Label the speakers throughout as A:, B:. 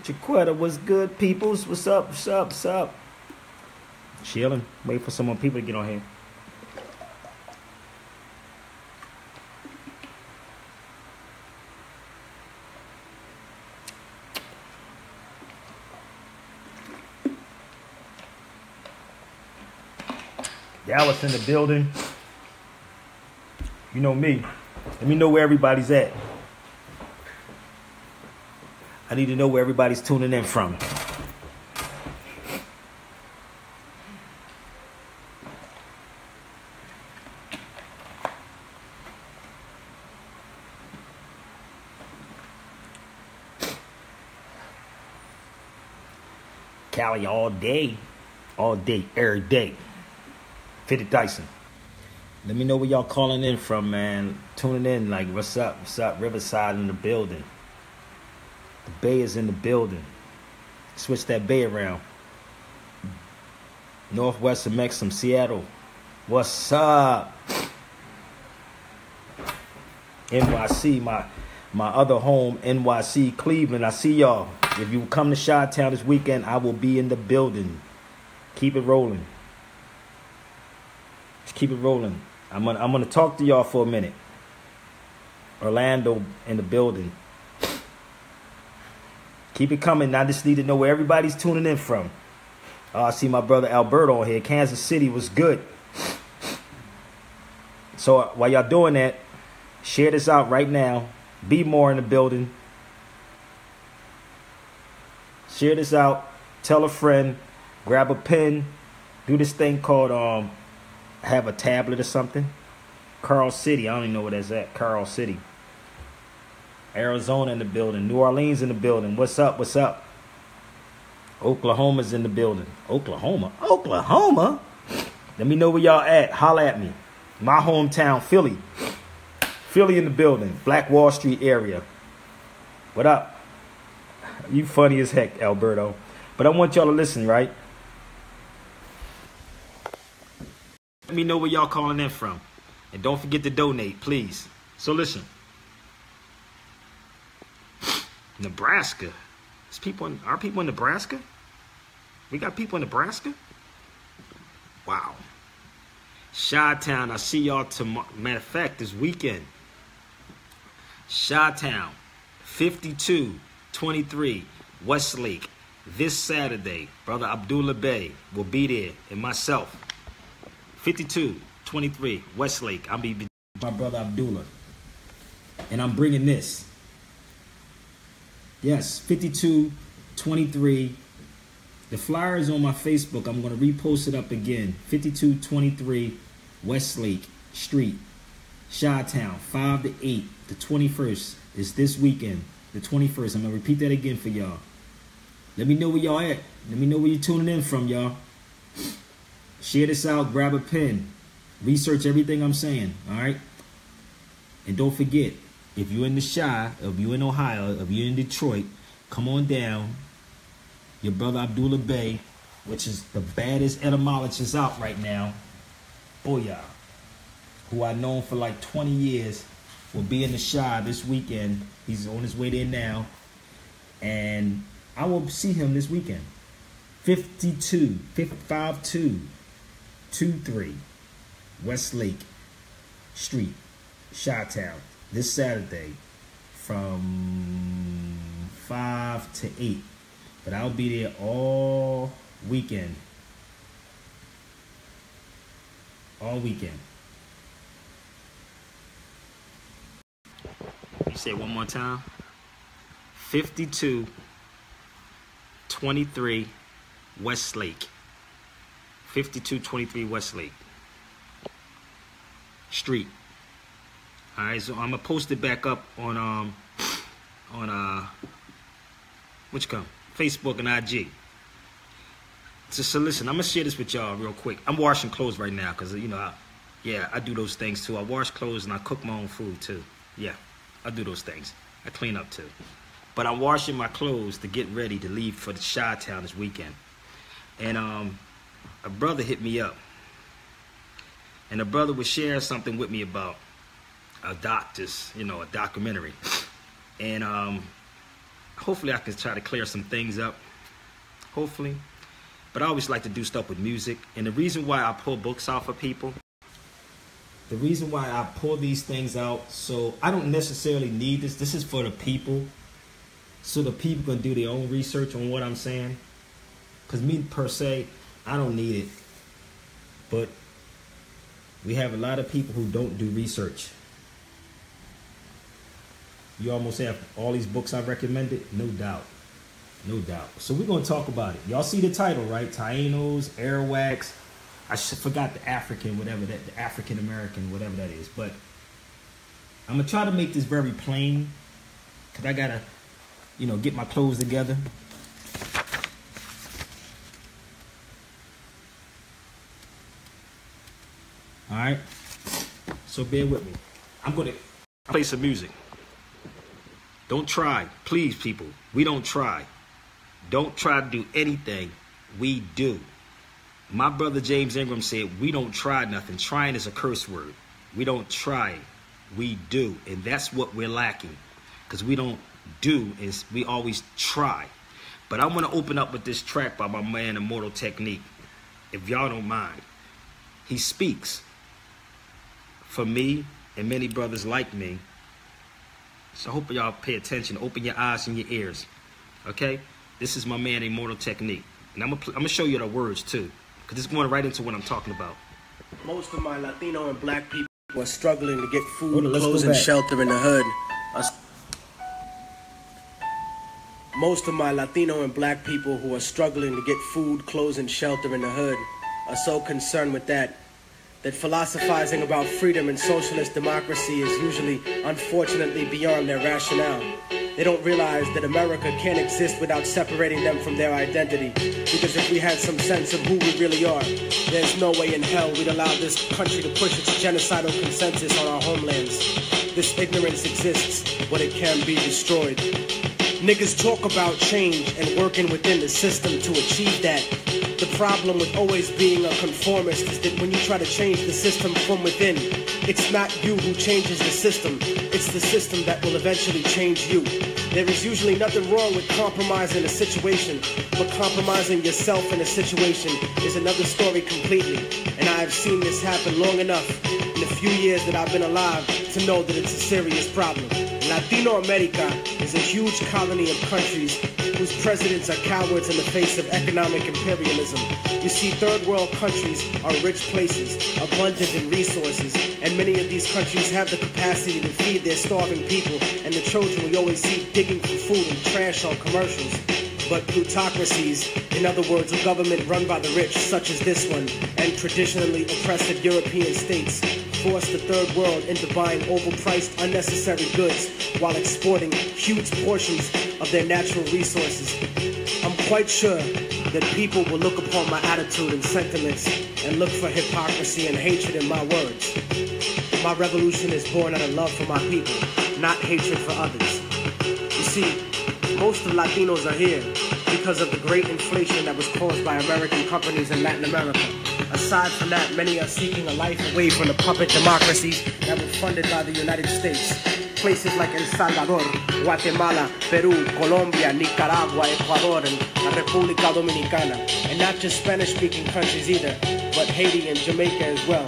A: Jaquetta, what's good, peoples? What's up? What's up? What's up? Chilling. Wait for some more people to get on here. Dallas in the building. You know me. Let me know where everybody's at. I need to know where everybody's tuning in from. Cali all day, every day. 50 Dyson. Let me know where y'all calling in from, man. Tuning in, like, what's up? What's up? Riverside in the building. The Bay is in the building. Switch that Bay around. Northwest of Maxim, Seattle. What's up? NYC, my other home, NYC, Cleveland. I see y'all. If you come to Chi-Town this weekend, I will be in the building. Keep it rolling. Just keep it rolling. I'm gonna talk to y'all for a minute. Orlando in the building. Keep it coming. I just need to know where everybody's tuning in from. I see my brother Alberto on here. Kansas City was good. So while y'all doing that, share this out right now. Be more in the building. Share this out. Tell a friend. Grab a pen. Do this thing called have a tablet or something. Carl City. I don't even know where that's at. Carl City. Arizona in the building. New Orleans in the building. What's up? What's up? Oklahoma's in the building. Oklahoma? Oklahoma? Let me know where y'all at. Holla at me. My hometown, Philly. Philly in the building. Black Wall Street area. What up? You funny as heck, Alberto. But I want y'all to listen, right? Let me know where y'all calling in from. And don't forget to donate, please. So listen. Nebraska. Are people in Nebraska? We got people in Nebraska? Wow. Chi-Town, I see y'all tomorrow. Matter of fact, this weekend. Chi-Town, 5223 Westlake. This Saturday, Brother Abdullah Bey will be there, and myself. 5223 Westlake. I'll be my brother Abdullah. And I'm bringing this. Yes, 5223. The flyer is on my Facebook. I'm going to repost it up again. 5223 Westlake Street, Chi-Town, 5 to 8. The 21st is this weekend. The 21st. I'm going to repeat that again for y'all. Let me know where y'all at. Let me know where you're tuning in from, y'all. Share this out. Grab a pen. Research everything I'm saying. All right? And don't forget, if you're in the Chi, if you're in Ohio, if you're in Detroit, come on down. Your brother Abdullah Bey, which is the baddest etymologist out right now, Booyah, who I've known for like 20 years, will be in the Chi this weekend. He's on his way there now. And I will see him this weekend. 5223 Westlake Street, Chi-Town, this Saturday from 5 to 8. But I'll be there all weekend. All weekend. You say it one more time. 5223 Westlake. 5223 Westlake Street. All right, so I'm gonna post it back up on Facebook and IG. So listen, I'm gonna share this with y'all real quick. I'm washing clothes right now because you know, I do those things too. I wash clothes and I cook my own food too. Yeah, I do those things. I clean up too. But I'm washing my clothes to get ready to leave for the Chi-Town this weekend. And a brother hit me up. And the brother was sharing something with me about a documentary. And hopefully I can try to clear some things up. Hopefully. But I always like to do stuff with music. And the reason why I pull books out for people, the reason why I pull these things out, so I don't necessarily need this. This is for the people. So the people can do their own research on what I'm saying. Because me, per se, I don't need it. But we have a lot of people who don't do research. You almost have all these books I recommended? No doubt. No doubt. So we're going to talk about it. Y'all see the title, right? Taínos, Arawaks. I forgot the African, whatever that, the African American, whatever that is. But I'm going to try to make this very plain. Because I got to, you know, get my clothes together. All right. So bear with me. I'm going to play some music. Don't try. Please, people. We don't try. Don't try to do anything. We do. My brother James Ingram said, we don't try nothing. Trying is a curse word. We don't try. We do. And that's what we're lacking. Because we don't do, is we always try. But I want to open up with this track by my man Immortal Technique. If y'all don't mind. He speaks for me and many brothers like me. So I hope y'all pay attention. Open your eyes and your ears. Okay? This is my man Immortal Technique. And I'm gonna show you the words too. Because it's going right into what I'm talking about.
B: Most of my Latino and black people are struggling to get food, clothes, and shelter in the hood. Most of my Latino and black people who are struggling to get food, clothes, and shelter in the hood are so concerned with that philosophizing about freedom and socialist democracy is usually, unfortunately, beyond their rationale. They don't realize that America can't exist without separating them from their identity. Because if we had some sense of who we really are, there's no way in hell we'd allow this country to push its genocidal consensus on our homelands. This ignorance exists, but it can be destroyed. Niggas talk about change and working within the system to achieve that. The problem with always being a conformist is that when you try to change the system from within, it's not you who changes the system, it's the system that will eventually change you. There is usually nothing wrong with compromising a situation, but compromising yourself in a situation is another story completely. And I have seen this happen long enough in the few years that I've been alive to know that it's a serious problem. Latino America is a huge colony of countries whose presidents are cowards in the face of economic imperialism. You see, third world countries are rich places, abundant in resources, and many of these countries have the capacity to feed their starving people and the children we always see digging for food and trash on commercials. But plutocracies, in other words, a government run by the rich, such as this one, and traditionally oppressive European states, force the third world into buying overpriced, unnecessary goods while exporting huge portions of their natural resources. I'm quite sure that people will look upon my attitude and sentiments and look for hypocrisy and hatred in my words. My revolution is born out of love for my people, not hatred for others. You see, most of Latinos are here because of the great inflation that was caused by American companies in Latin America. Aside from that, many are seeking a life away from the puppet democracies that were funded by the United States. Places like El Salvador, Guatemala, Peru, Colombia, Nicaragua, Ecuador, and La República Dominicana. And not just Spanish-speaking countries either, but Haiti and Jamaica as well.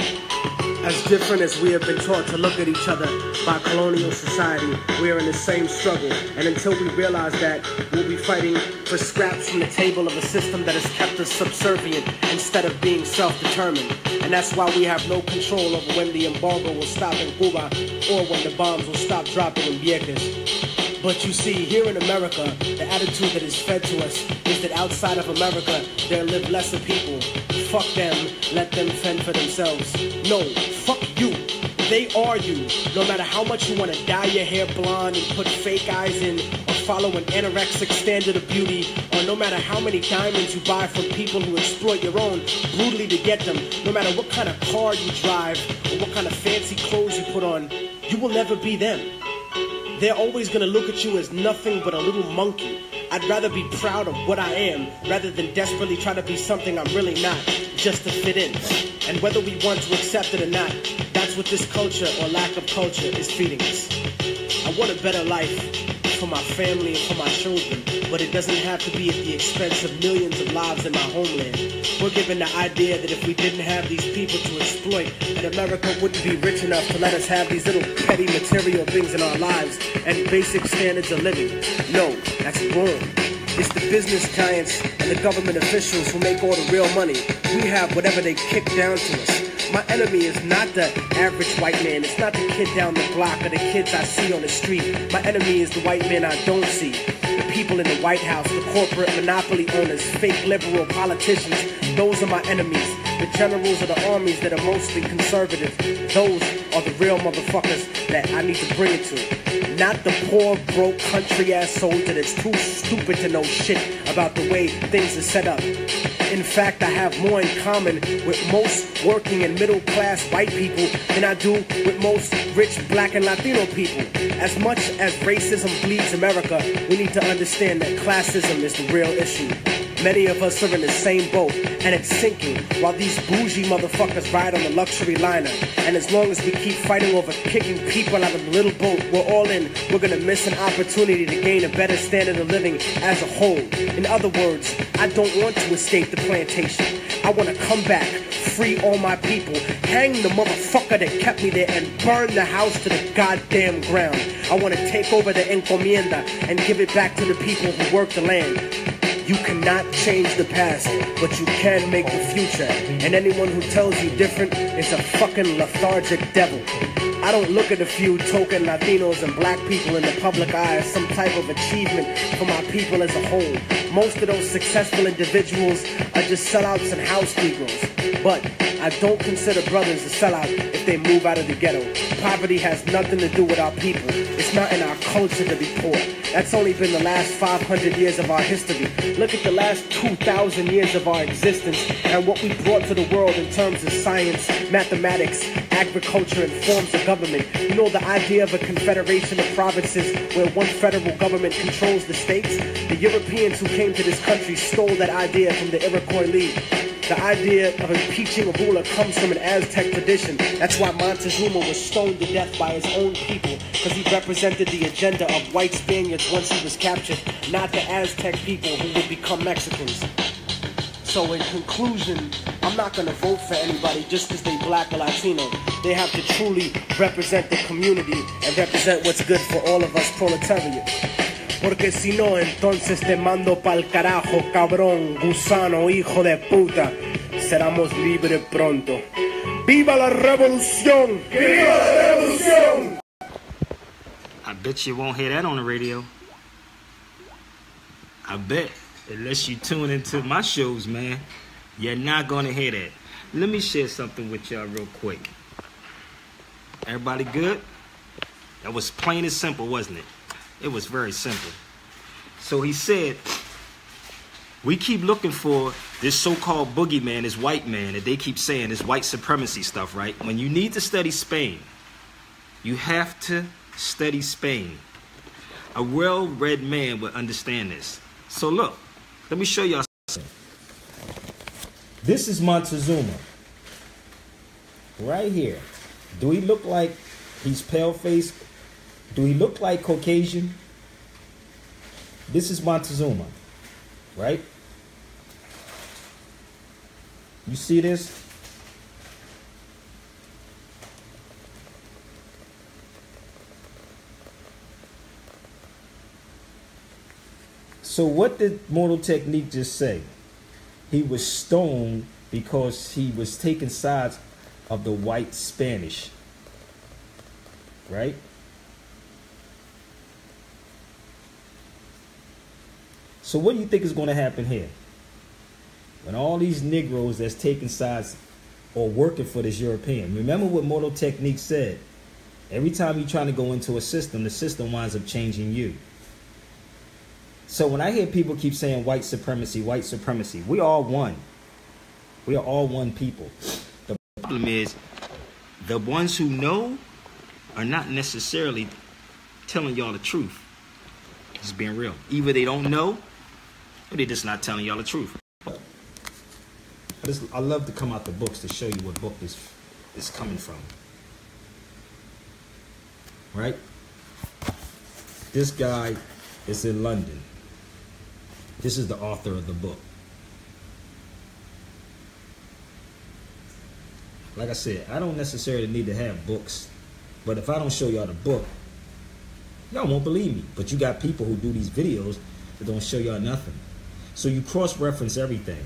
B: As different as we have been taught to look at each other by colonial society, we are in the same struggle. And until we realize that, we'll be fighting for scraps from the table of a system that has kept us subservient instead of being self-determined. And that's why we have no control over when the embargo will stop in Cuba or when the bombs will stop dropping in Vieques. But you see, here in America, the attitude that is fed to us is that outside of America, there live lesser people. Fuck them, let them fend for themselves. No, fuck you. They are you. No matter how much you want to dye your hair blonde and put fake eyes in, or follow an anorexic standard of beauty, or no matter how many diamonds you buy from people who exploit your own brutally to get them, no matter what kind of car you drive, or what kind of fancy clothes you put on, you will never be them. They're always going to look at you as nothing but a little monkey. I'd rather be proud of what I am rather than desperately try to be something I'm really not, just to fit in. And whether we want to accept it or not, that's what this culture or lack of culture is feeding us. I want a better life for my family and for my children, but it doesn't have to be at the expense of millions of lives in my homeland. We're given the idea that if we didn't have these people to exploit, that America wouldn't be rich enough to let us have these little petty material things in our lives and basic standards of living. No, that's wrong. It's the business giants and the government officials who make all the real money. We have whatever they kick down to us. My enemy is not the average white man. It's not the kid down the block or the kids I see on the street. My enemy is the white man I don't see. The people in the White House, the corporate monopoly owners, fake liberal politicians. Those are my enemies. The generals of the armies that are mostly conservative. Those are the real motherfuckers that I need to bring it to. Not the poor, broke, country-ass soldier that's too stupid to know shit about the way things are set up. In fact, I have more in common with most working and middle-class white people than I do with most rich black and Latino people. As much as racism bleeds America, we need to understand that classism is the real issue. Many of us are in the same boat, and it's sinking, while these bougie motherfuckers ride on the luxury liner. And as long as we keep fighting over kicking people out of the little boat we're all in, we're gonna miss an opportunity to gain a better standard of living as a whole. In other words, I don't want to escape the plantation. I want to come back, free all my people, hang the motherfucker that kept me there, and burn the house to the goddamn ground. I want to take over the encomienda and give it back to the people who work the land. You cannot change the past, but you can make the future. And anyone who tells you different is a fucking lethargic devil. I don't look at a few token Latinos and black people in the public eye as some type of achievement for my people as a whole. Most of those successful individuals are just sellouts and house negroes. But I don't consider brothers a sellout if they move out of the ghetto. Poverty has nothing to do with our people. It's not in our culture to be poor. That's only been the last 500 years of our history. Look at the last 2,000 years of our existence and what we brought to the world in terms of science, mathematics, agriculture, and forms of government. You know, the idea of a confederation of provinces where one federal government controls the states? The Europeans who came to this country stole that idea from the Iroquois League. The idea of impeaching a ruler comes from an Aztec tradition. That's why Montezuma was stoned to death by his own people, because he represented the agenda of white Spaniards once he was captured, not the Aztec people who would become Mexicans. So in conclusion, I'm not going to vote for anybody just because they black or Latino. They have to truly represent the community and represent what's good for all of us proletariat. Porque si no, entonces te mando pa'l carajo, cabrón, gusano, hijo de puta. Seramos libres pronto. ¡Viva la revolución! ¡Viva la revolución!
A: I bet you won't hear that on the radio. I bet. Unless you tune into my shows, man, you're not going to hear that. Let me share something with y'all real quick. Everybody good? That was plain and simple, wasn't it? It was very simple. So he said, we keep looking for this so-called boogeyman, this white man that they keep saying, this white supremacy stuff, right? When you need to study Spain, you have to study Spain. A well-read man would understand this. So look, let me show y'all something. This is Montezuma. Right here. Do he look like he's pale-faced? Do he look like Caucasian? This is Montezuma, right? You see this? So what did Mortal Technique just say? He was stoned because he was taking sides of the white Spanish, right? So what do you think is going to happen here? When all these Negroes that's taking sides or working for this European, remember what Mortal Technique said. Every time you're trying to go into a system, the system winds up changing you. So when I hear people keep saying white supremacy, we are all one. We are all one people. The problem is the ones who know are not necessarily telling y'all the truth. Just being real. Either they don't know or they're just not telling y'all the truth. I love to come out the books to show you what book this is coming from. Right? This guy is in London. This is the author of the book. Like I said, I don't necessarily need to have books, but if I don't show y'all the book, y'all won't believe me. But you got people who do these videos that don't show y'all nothing. So you cross-reference everything.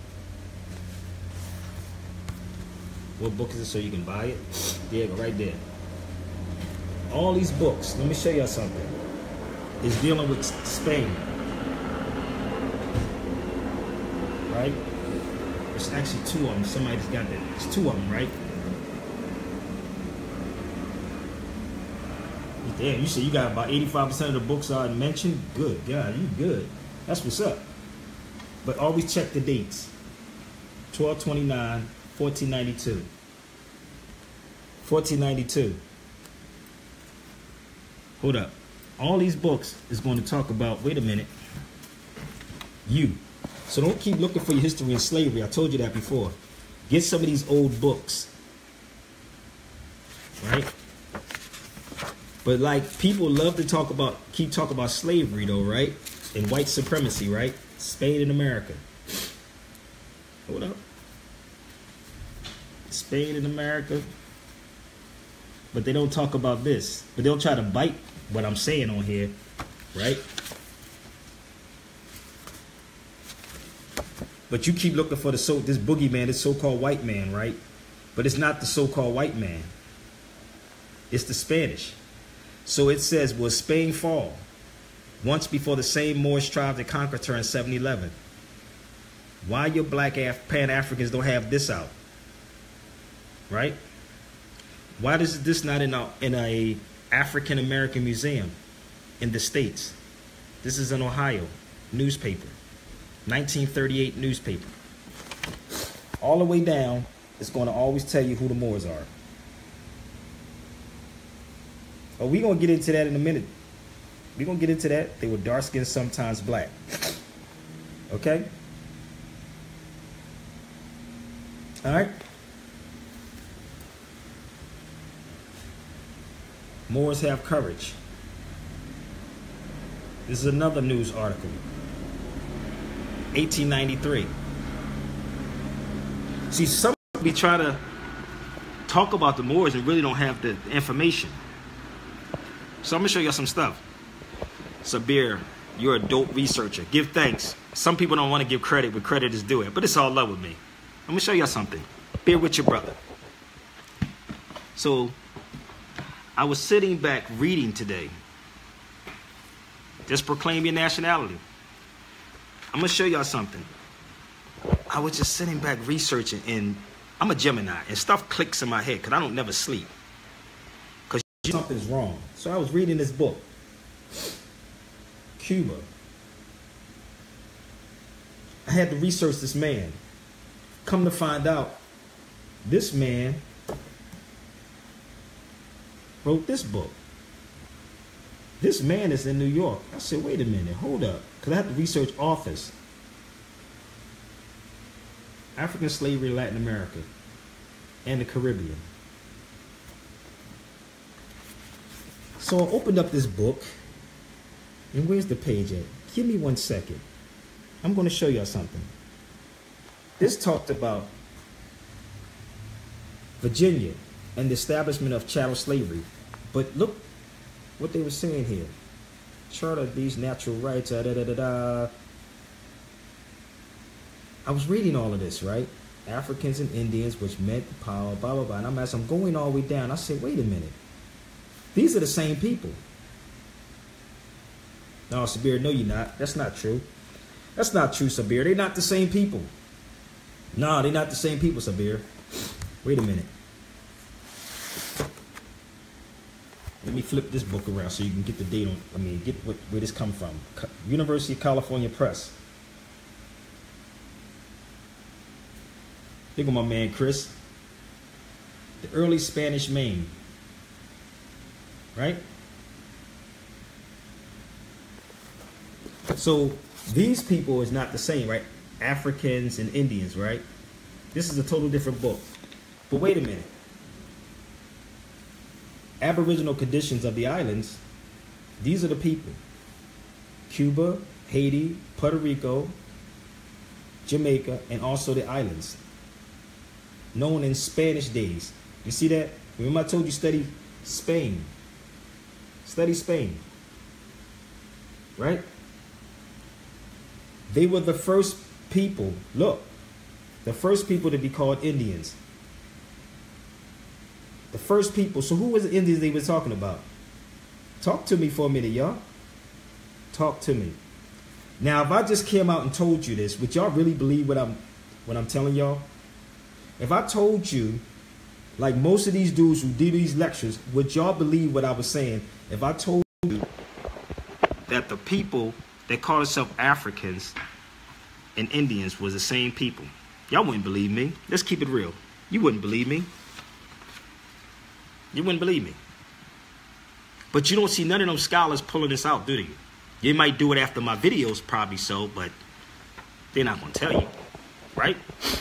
A: What book is it so you can buy it? Yeah, right there. All these books, let me show y'all something, is dealing with Spain. Right? There's actually two of them. Somebody's got that. There's two of them, right? Damn, you say you got about 85% of the books I mentioned? Good, God, you good. That's what's up. But always check the dates. 12/29, 1492. 1492. Hold up. All these books is going to talk about, wait a minute, you. So don't keep looking for your history and slavery. I told you that before. Get some of these old books. Right? But like, people love to talk about, keep talking about slavery though, right? And white supremacy, right? Spain and America. Hold up. Spain and America. But they don't talk about this. But they'll try to bite what I'm saying on here, right? But you keep looking for this boogeyman, this so-called white man, right? But it's not the so-called white man. It's the Spanish. So it says, will Spain fall? Once before the same Moorish tribe that conquered her in 711. Why your black Pan-Africans don't have this out? Right? Why is this not in a African-American museum in the States? This is an Ohio newspaper. 1938 newspaper. All the way down, it's going to always tell you who the Moors are. But we're going to get into that in a minute. We're going to get into that. They were dark skinned, sometimes black. Okay? All right? Moors have courage. This is another news article. 1893. See, some people be trying to talk about the Moors and really don't have the information. So I'm gonna show you some stuff. Sabir, you're a dope researcher. Give thanks. Some people don't want to give credit where credit is due, but it's all love with me. I'm gonna show you something. Bear with your brother. So I was sitting back reading today. Just proclaim your nationality. I'm going to show y'all something. I was just sitting back researching, and I'm a Gemini, and stuff clicks in my head because I don't never sleep. Because something's wrong. So I was reading this book. Cuba. I had to research this man. Come to find out, this man wrote this book. This man is in New York. I said, wait a minute, hold up. Because I have to research authors. African slavery in Latin America and the Caribbean. So I opened up this book. And where's the page at? Give me 1 second. I'm going to show y'all something. This talked about Virginia and the establishment of chattel slavery. But look what they were saying here. Charter of these natural rights, I was reading all of this, right? Africans and Indians, which meant the power, blah, blah, blah. And I'm going all the way down. I said, wait a minute. These are the same people. No, Sabir, no, you're not. That's not true. That's not true, Sabir. They're not the same people. No, they're not the same people, Sabir. Wait a minute. Let me flip this book around so you can get the date on, get where this come from. University of California Press. Think of my man, Chris. The early Spanish Main. Right? So these people is not the same, right? Africans and Indians, right? This is a total different book. But wait a minute. Aboriginal conditions of the islands These are the people. Cuba, Haiti, Puerto Rico, Jamaica, and also the islands. Known in Spanish days. You see that? Remember I told you study Spain. Study Spain. Right? They were the first people. Look. The first people to be called Indians. The first people. So who was the Indians they were talking about? Talk to me for a minute, y'all. Talk to me. Now, if I just came out and told you this, would y'all really believe what I'm telling y'all? If I told you, like most of these dudes who do these lectures, would y'all believe what I was saying? If I told you that the people that call themselves Africans and Indians was the same people, y'all wouldn't believe me. Let's keep it real. You wouldn't believe me. You wouldn't believe me. But you don't see none of them scholars pulling this out, do they? You might do it after my videos, probably so, but they're not going to tell you, right?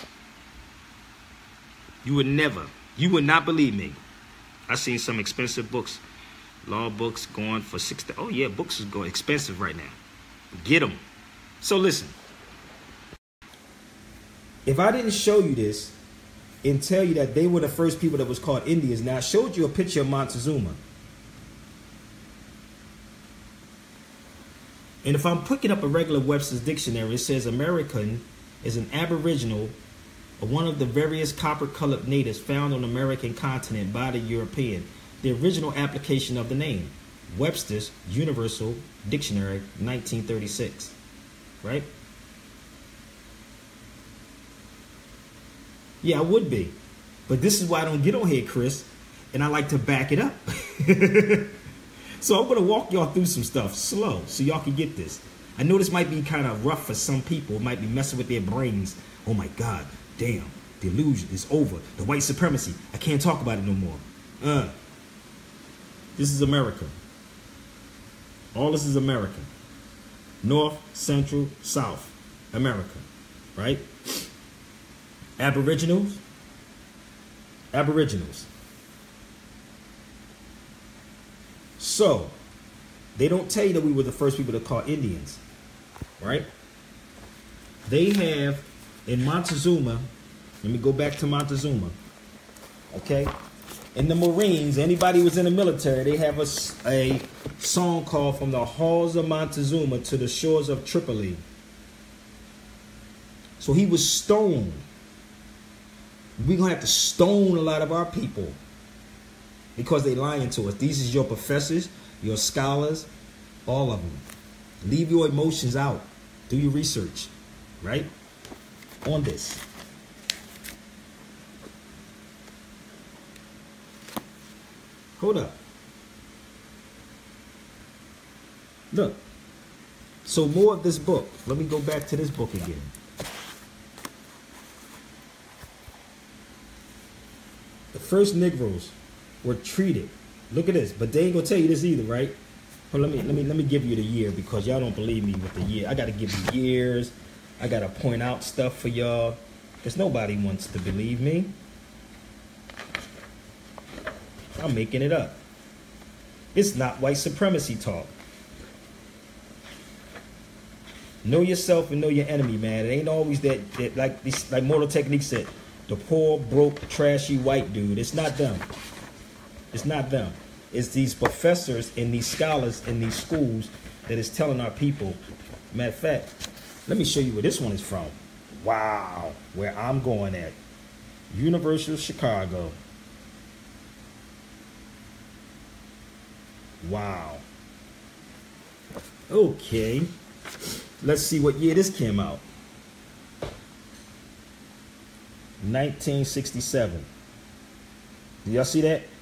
A: You would not believe me. I seen some expensive books, law books going for $60. Oh yeah, books is going expensive right now. Get them. So listen, if I didn't show you this and tell you that they were the first people that was called Indians, now I showed you a picture of Montezuma. And if I'm picking up a regular Webster's dictionary, it says American is an aboriginal or one of the various copper-colored natives found on the American continent by the European. The original application of the name. Webster's Universal Dictionary, 1936. Right? Yeah, I would be. But this is why I don't get on here, Chris. And I like to back it up. So I'm going to walk y'all through some stuff slow so y'all can get this. I know this might be kind of rough for some people. It might be messing with their brains. Oh my God, damn, the illusion is over. The white supremacy, I can't talk about it no more. This is America. All this is America. North, Central, South America, right? Aboriginals. So, they don't tell you that we were the first people to call Indians, right? They have, in Montezuma, let me go back to Montezuma, okay? In the Marines, anybody who was in the military, they have a song called From the Halls of Montezuma to the Shores of Tripoli. So he was stoned. We're going to have to stone a lot of our people. Because they lying to us. These is your professors, your scholars, all of them. Leave your emotions out. Do your research, right? On this. Hold up. Look. So more of this book. Let me go back to this book again. The first Negroes were treated. Look at this, but they ain't gonna tell you this either, right? Well, let me give you the year because y'all don't believe me with the year. I gotta give you years. I gotta point out stuff for y'all because nobody wants to believe me. I'm making it up. It's not white supremacy talk. Know yourself and know your enemy, man. It ain't always that like Mortal Technique said, the poor, broke, trashy white dude. It's not them. It's not them. It's these professors and these scholars in these schools that is telling our people. Matter of fact, let me show you where this one is from. Wow, where I'm going at. University of Chicago. Wow. Okay. Let's see what year this came out. 1967. Do y'all see that?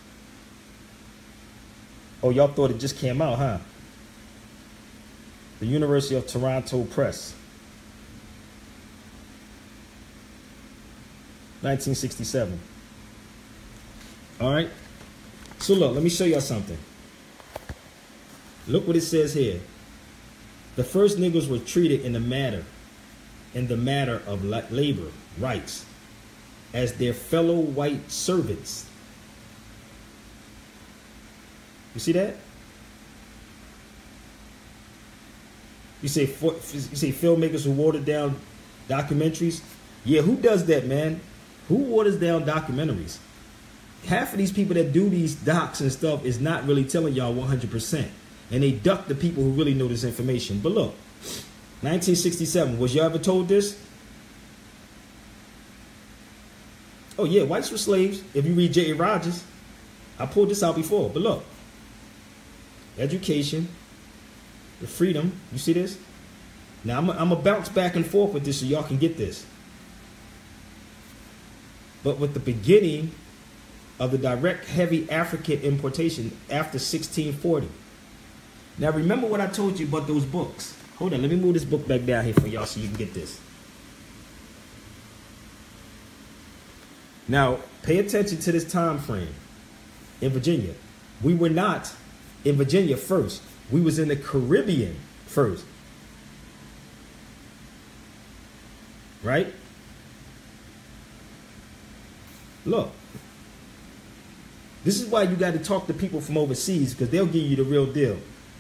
A: Oh, y'all thought it just came out, huh? The University of Toronto Press. 1967. All right. So look, let me show y'all something. Look what it says here. The first Negroes were treated in the matter of labor rights as their fellow white servants. You see that? You say filmmakers who watered down documentaries? Yeah, who does that, man? Who waters down documentaries? Half of these people that do these docs and stuff is not really telling y'all 100%. And they duck the people who really know this information. But look, 1967, was y'all ever told this? Oh yeah, whites were slaves. If you read J.A. Rogers, I pulled this out before. But look, education, the freedom, you see this? Now I'm going to bounce back and forth with this so y'all can get this. But with the beginning of the direct heavy African importation after 1640. Now remember what I told you about those books. Hold on, let me move this book back down here for y'all so you can get this. Now, pay attention to this time frame in Virginia. We were not in Virginia first. We was in the Caribbean first. Right? Look. This is why you got to talk to people from overseas, because they'll give you the real deal.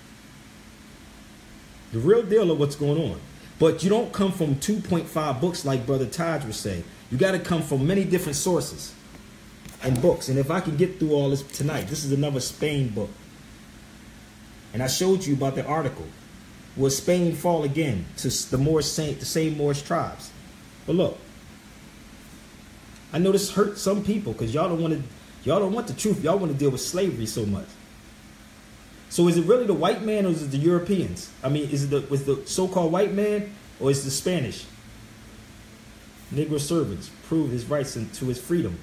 A: The real deal of what's going on. But you don't come from 2.5 books like Brother Taj would say. You got to come from many different sources and books. And if I can get through all this tonight, this is another Spain book. And I showed you about the article. Will Spain fall again to the same Moorish tribes? But look, I know this hurt some people because y'all don't want the truth. Y'all want to deal with slavery so much. So is it really the white man or is it the Europeans? I mean, was the so-called white man or is it the Spanish? Negro servants proved his rights to his freedom.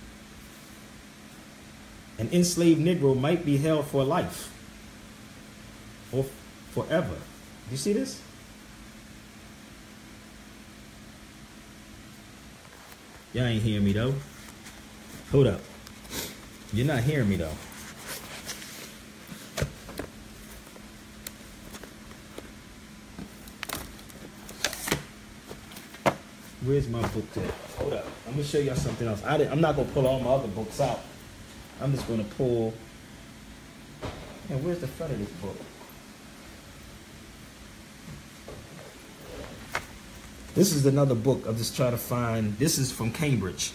A: An enslaved Negro might be held for life or forever. Do you see this? Y'all ain't hearing me though. Hold up. You're not hearing me though. Where's my book at? Hold up. I'm going to show y'all something else. I'm not going to pull all my other books out. I'm just going to pull. And where's the front of this book? This is another book I'm just trying to find. This is from Cambridge.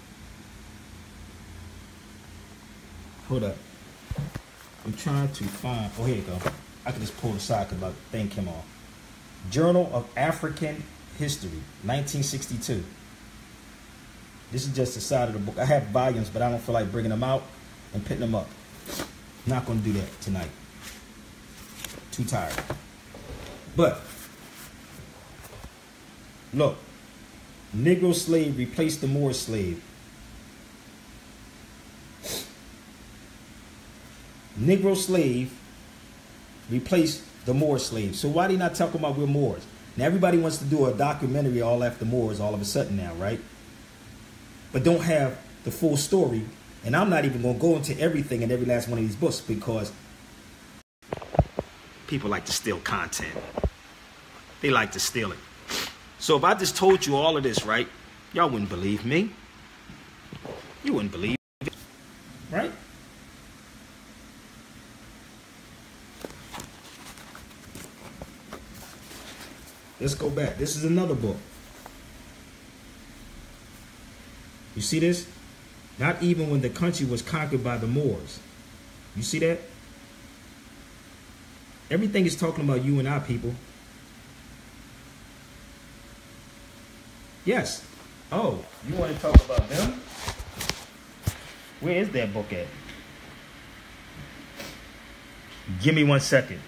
A: Hold up. I'm trying to find. Oh, here you go. I can just pull the side because my thing came off. Journal of African History, 1962. This is just the side of the book. I have volumes, but I don't feel like bringing them out and picking them up. Not going to do that tonight. Too tired. But look, Negro slave replaced the Moor slave. Negro slave replaced the Moor slave. So why are they not talking about we're Moors? Now everybody wants to do a documentary all after Moors all of a sudden now, right? But don't have the full story. And I'm not even going to go into everything in every last one of these books because people like to steal content. They like to steal it. So if I just told you all of this, right, y'all wouldn't believe me. You wouldn't believe it, right? Let's go back. This is another book. You see this? Not even when the country was conquered by the Moors. You see that? Everything is talking about you and our people. Yes. Oh, you want to talk about them? Where is that book at? Give me 1 second.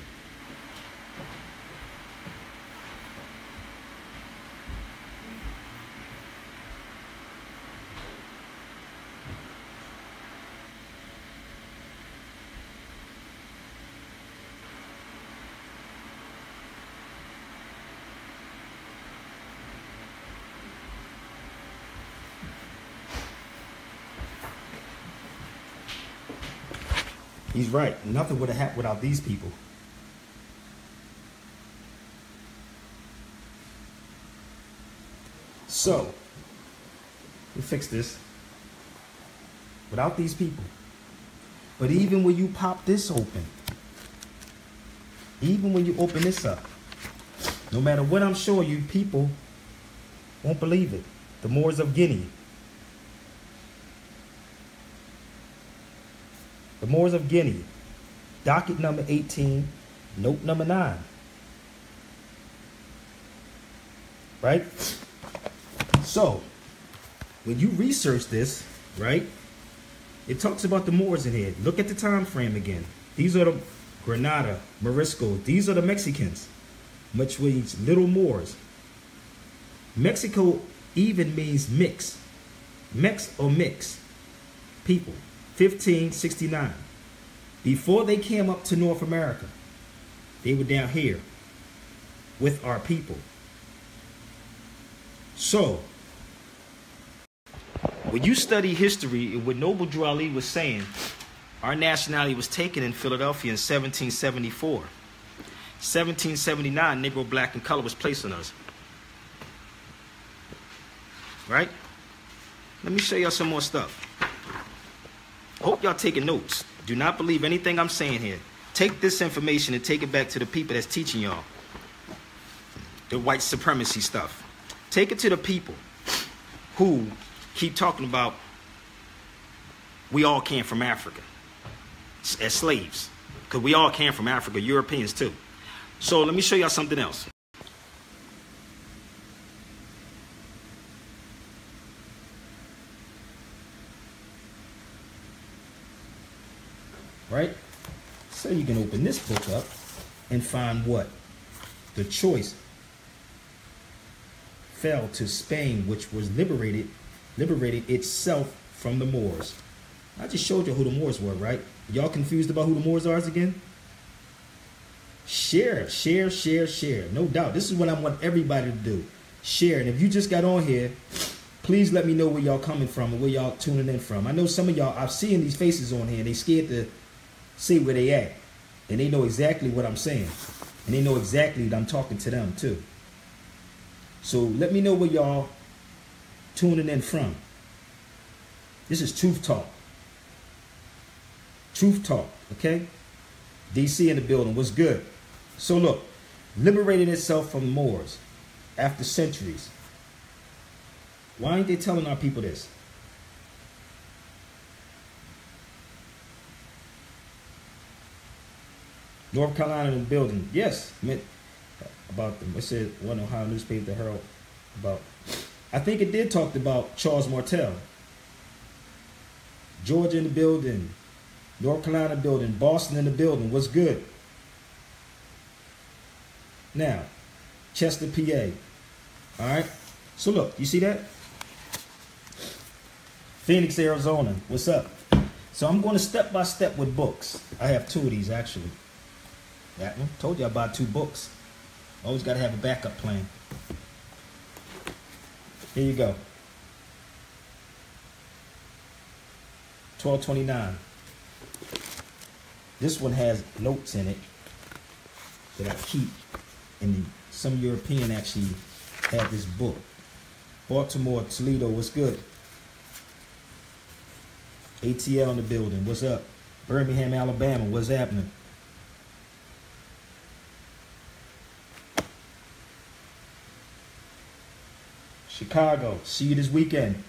A: He's right. Nothing would have happened without these people. So, we fix this. Without these people. But even when you pop this open, even when you open this up, No matter what I'm showing you, people won't believe it. The Moors of Guinea. The Moors of Guinea. Docket number 18, note number 9. Right? So, when you research this, right, it talks about the Moors in here. Look at the time frame again. These are the Granada, Morisco. These are the Mexicans, which means little Moors. Mexico even means mix. Mex or mix. People. 1569. Before they came up to North America, they were down here with our people. So, when you study history, what Noble Drew Ali was saying, our nationality was taken in Philadelphia in 1774. 1779, Negro, black, and color was placed on us. Right? Let me show y'all some more stuff. Hope y'all taking notes. Do not believe anything I'm saying here. Take this information and take it back to the people that's teaching y'all the white supremacy stuff. Take it to the people who keep talking about we all came from Africa as slaves. Because we all came from Africa, Europeans too. So let me show y'all something else. Right? So you can open this book up and find what? The choice fell to Spain, which was liberated itself from the Moors. I just showed you who the Moors were, right? Y'all confused about who the Moors are again? Share, share, share, share. No doubt. This is what I want everybody to do. Share. And if you just got on here, please let me know where y'all coming from and where y'all tuning in from. I know some of y'all, I've seen these faces on here and they scared to say where they at. And they know exactly what I'm saying. And they know exactly that I'm talking to them too. So let me know where y'all tuning in from. This is Truth Talk. Truth Talk, okay? DC in the building, what's good? So look, liberated itself from Moors after centuries. Why ain't they telling our people this? North Carolina in the building, yes. About them. It said one Ohio newspaper, the Herald, about. I think it did talk about Charles Martel. Georgia in the building, North Carolina building, Boston in the building. What's good? Now, Chester, PA. All right. So look, you see that? Phoenix, Arizona. What's up? So I'm going to step by step with books. I have 2 of these actually. That one. Told you I bought 2 books. Always got to have a backup plan. Here you go. 1229. This one has notes in it that I keep. And some European actually had this book. Baltimore, Toledo, what's good? ATL in the building, what's up? Birmingham, Alabama, what's happening? Chicago, see you this weekend.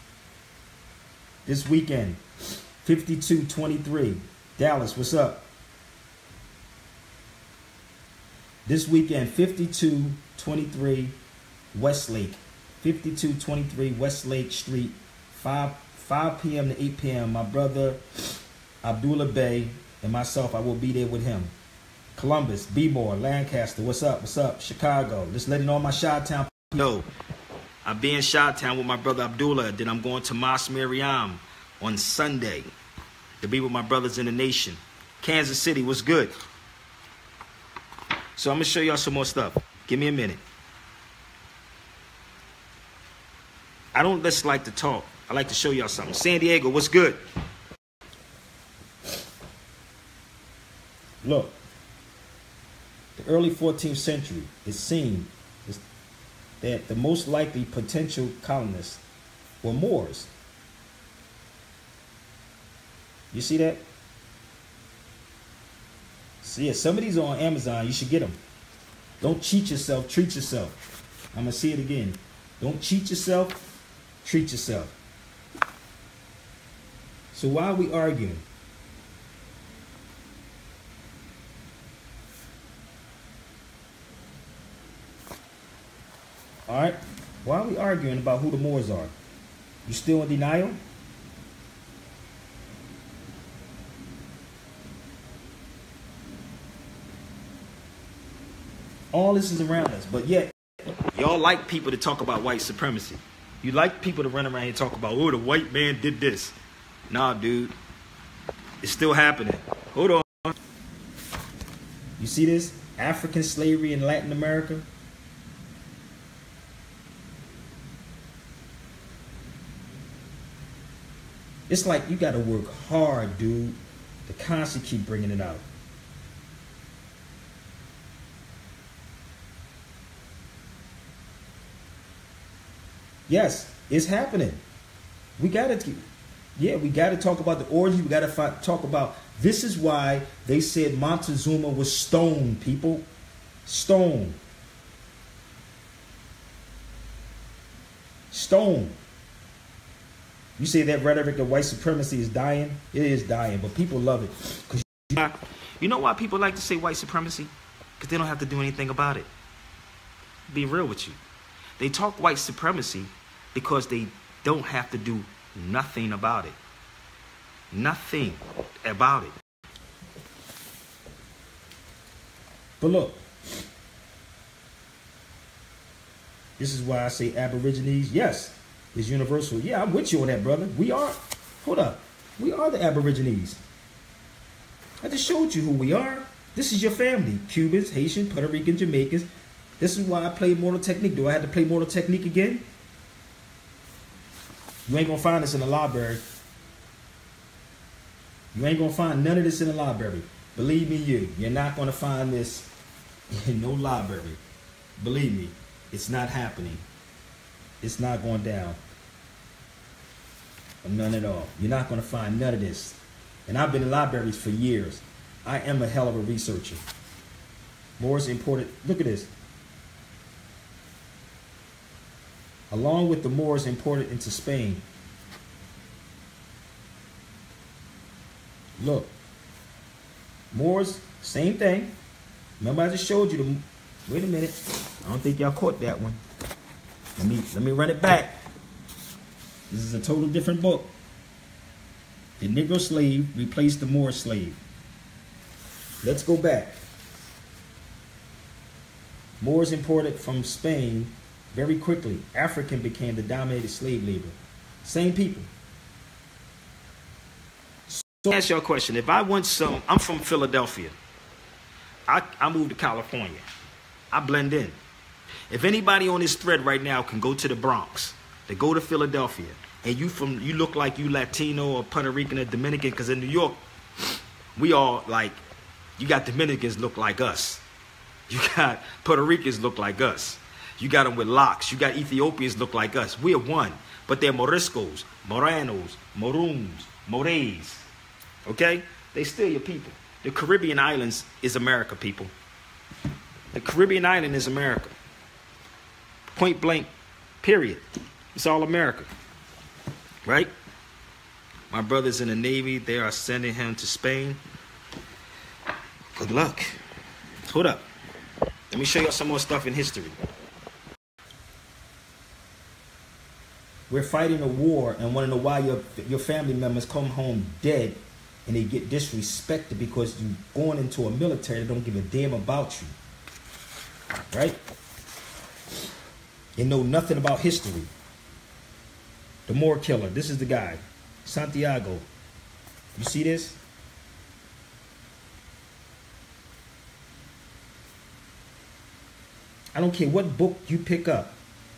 A: This weekend, 5223. Dallas, what's up? This weekend, 5223 Westlake. 5223 Westlake Street, 5 p.m. to 8 p.m. My brother Abdullah Bey and myself, I will be there with him. Columbus, B-More, Lancaster, what's up? What's up? Chicago, just letting all my Chi-Town know. I'll be in Chi-Town with my brother Abdullah. Then I'm going to Mas Miriam on Sunday to be with my brothers in the nation. Kansas City, what's good? So I'm going to show y'all some more stuff. Give me a minute. I don't just like to talk. I like to show y'all something. San Diego, what's good? Look. The early 14th century, it seemed that the most likely potential colonists were Moors. You see that? See, some of these are on Amazon. You should get them. Don't cheat yourself, treat yourself. I'm going to say it again. Don't cheat yourself, treat yourself. So why are we arguing? All right? Why are we arguing about who the Moors are? You still in denial? All this is around us, but yet y'all like people to talk about white supremacy. You like people to run around and talk about, oh, the white man did this. Nah, dude. It's still happening. Hold on. You see this? African slavery in Latin America. It's like you got to work hard, dude, to constantly keep bringing it out. Yes, it's happening. We got to, we got to talk about the origin. We got to talk about, this is why they said Montezuma was stoned, people. Stoned. Stoned. You say that rhetoric of white supremacy is dying? It is dying, but people love it. Cause you know why people like to say white supremacy? Because they don't have to do anything about it. Be real with you. They talk white supremacy because they don't have to do nothing about it. Nothing about it. But look, this is why I say Aborigines, yes, is universal. Yeah, I'm with you on that, brother. We are, hold up, we are the Aborigines. I just showed you who we are. This is your family. Cubans, Haitian, Puerto Rican, Jamaicans. This is why I play Mortal Technique. Do I have to play Mortal Technique again? You ain't gonna find this in the library. You ain't gonna find none of this in the library. Believe me, you're not gonna find this in no library. Believe me, it's not happening. It's not going down. None at all. You're not gonna find none of this. And I've been in libraries for years. I am a hell of a researcher. Moors imported, look at this. Along with the Moors imported into Spain. Look, Moors, same thing. Remember I just showed you them. Wait a minute. I don't think y'all caught that one. Let me run it back. This is a total different book. The Negro slave replaced the Moor slave. Let's go back. Moors imported from Spain very quickly. African became the dominated slave labor. Same people. So ask you a question. If I want some, I'm from Philadelphia. I moved to California. I blend in. If anybody on this thread right now can go to the Bronx, they go to Philadelphia, and you look like you Latino or Puerto Rican or Dominican, because in New York, we all like, you got Dominicans look like us. You got Puerto Ricans look like us. You got them with locks. You got Ethiopians look like us. We're one. But they're Moriscos, Moranos, Maroons, Morays. Okay? They still your people. The Caribbean islands is America, people. The Caribbean island is America. Point blank, period. It's all America. Right? My brother's in the Navy. They are sending him to Spain. Good luck. Hold up. Let me show you some more stuff in history. We're fighting a war and want to know why your family members come home dead and they get disrespected because you're going into a military that don't give a damn about you. Right? You know nothing about history. The Moor killer. This is the guy. Santiago. You see this? I don't care what book you pick up.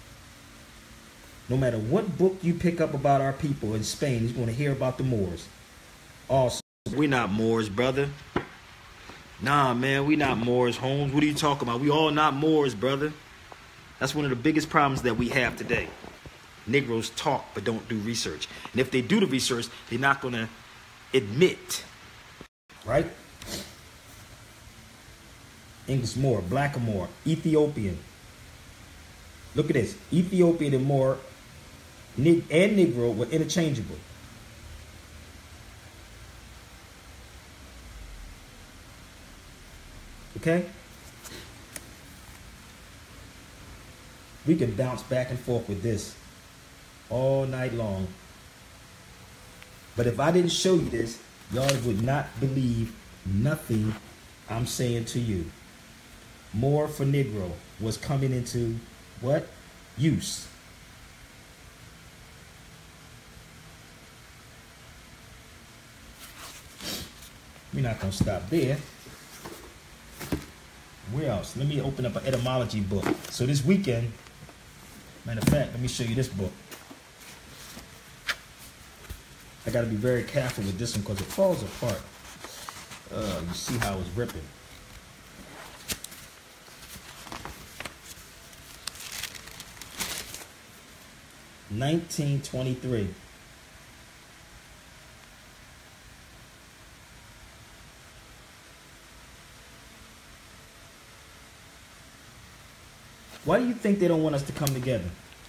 A: No matter what book you pick up about our people in Spain, you're going to hear about the Moors. Also, we're not Moors, brother. Nah, man, we not Moors, Holmes. What are you talking about? We all not Moors, brother. That's one of the biggest problems that we have today. Negroes talk but don't do research. And if they do the research, they're not going to admit. Right? English Moor, Blackamoor, Ethiopian. Look at this. Ethiopian and Moor and Negro were interchangeable. Okay? We can bounce back and forth with this all night long. But if I didn't show you this, y'all would not believe nothing I'm saying to you. More for Negro was coming into what? Use. We're not going to stop there. Where else? Let me open up an etymology book. So this weekend, matter of fact, let me show you this book. I got to be very careful with this one because it falls apart. You see how it's ripping. (1923). Why do you think they don't want us to come together?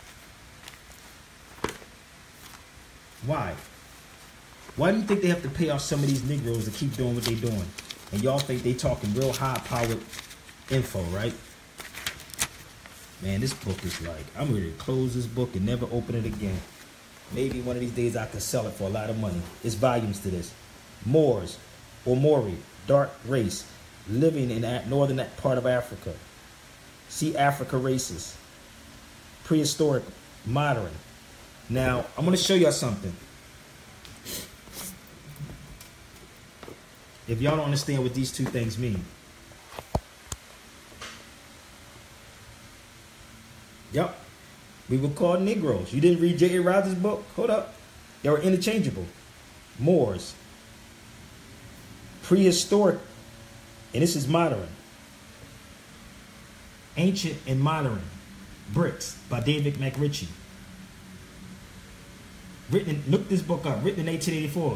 A: Why? Why do you think they have to pay off some of these Negroes to keep doing what they're doing? And y'all think they talking real high-powered info, right? Man, this book is like, I'm ready to close this book and never open it again. Maybe one of these days I can sell it for a lot of money. It's volumes to this. Moors, or Mori, dark race, living in that northern part of Africa. See Africa races. Prehistoric, modern. Now, I'm going to show y'all something. If y'all don't understand what these two things mean. Yep. We were called Negroes. You didn't read J.A. Rogers' book? Hold up. They were interchangeable. Moors. Prehistoric. And this is modern. Ancient and Modern. Bricks by David McRitchie. Written, look this book up. Written in 1884.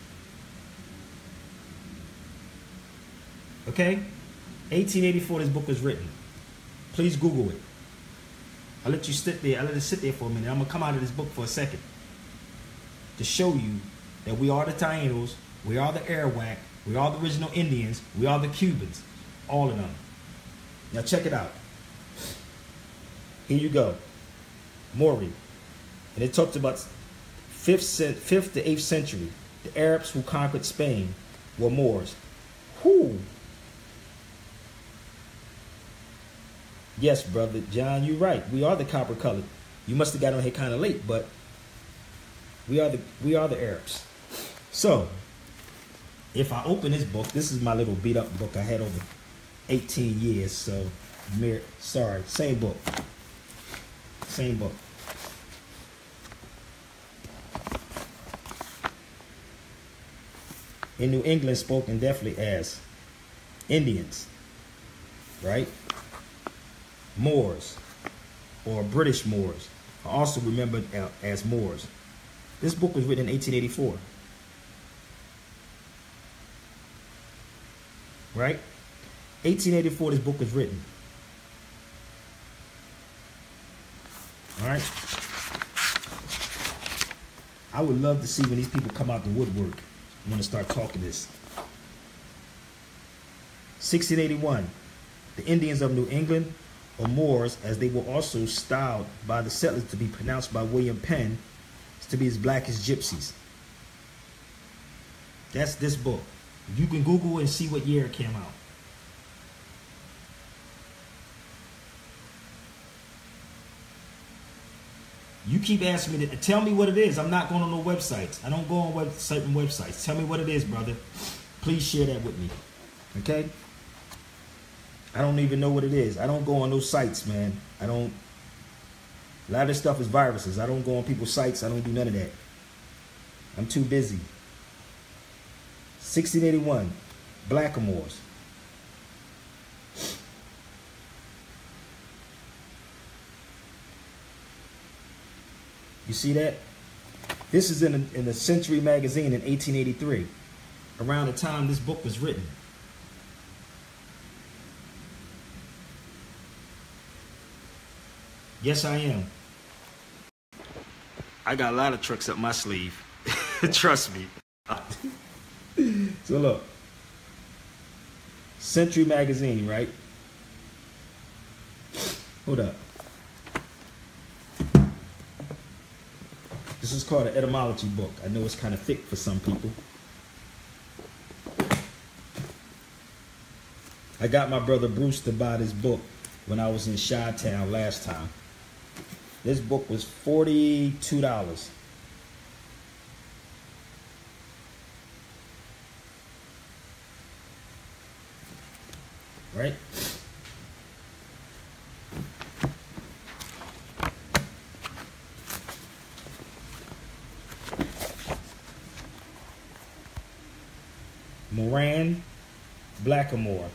A: Okay? 1884 this book was written. Please Google it. I'll let you sit there. I'll let it sit there for a minute. I'm going to come out of this book for a second. To show you that we are the Tainos, we are the Arawak, we are the original Indians, we are the Cubans. All of them. Now check it out. Here you go. Mori. And it talks about 5th to 8th century. The Arabs who conquered Spain were Moors. Who? Yes, brother John, you're right. We are the copper colored. You must have got on here kind of late, but we are the Arabs. So, if I open this book, this is my little beat up book I had over 18 years. So, sorry, same book. Same book. In New England, spoken definitely as Indians, right? Moors, or British Moors, are also remembered as Moors. This book was written in 1884. Right? 1884, this book was written. Alright? I would love to see when these people come out the woodwork. I'm going to start talking this. 1681, the Indians of New England, or Moors, as they were also styled by the settlers to be pronounced by William Penn, is to be as black as gypsies. That's this book. You can Google and see what year it came out. You keep asking me to tell me what it is. I'm not going on no websites. I don't go on certain websites. Tell me what it is, brother. Please share that with me. Okay? I don't even know what it is. I don't go on those sites, man. I don't. A lot of this stuff is viruses. I don't go on people's sites. I don't do none of that. I'm too busy. 1681, Blackamoors. You see that? This is in the Century magazine in 1883, around the time this book was written. Yes, I am. I got a lot of tricks up my sleeve. Trust me. So look. Century Magazine, right? Hold up. This is called an etymology book. I know it's kind of thick for some people. I got my brother Bruce to buy this book when I was in Chi-Town last time. This book was $42. Right? Moran Blackamore.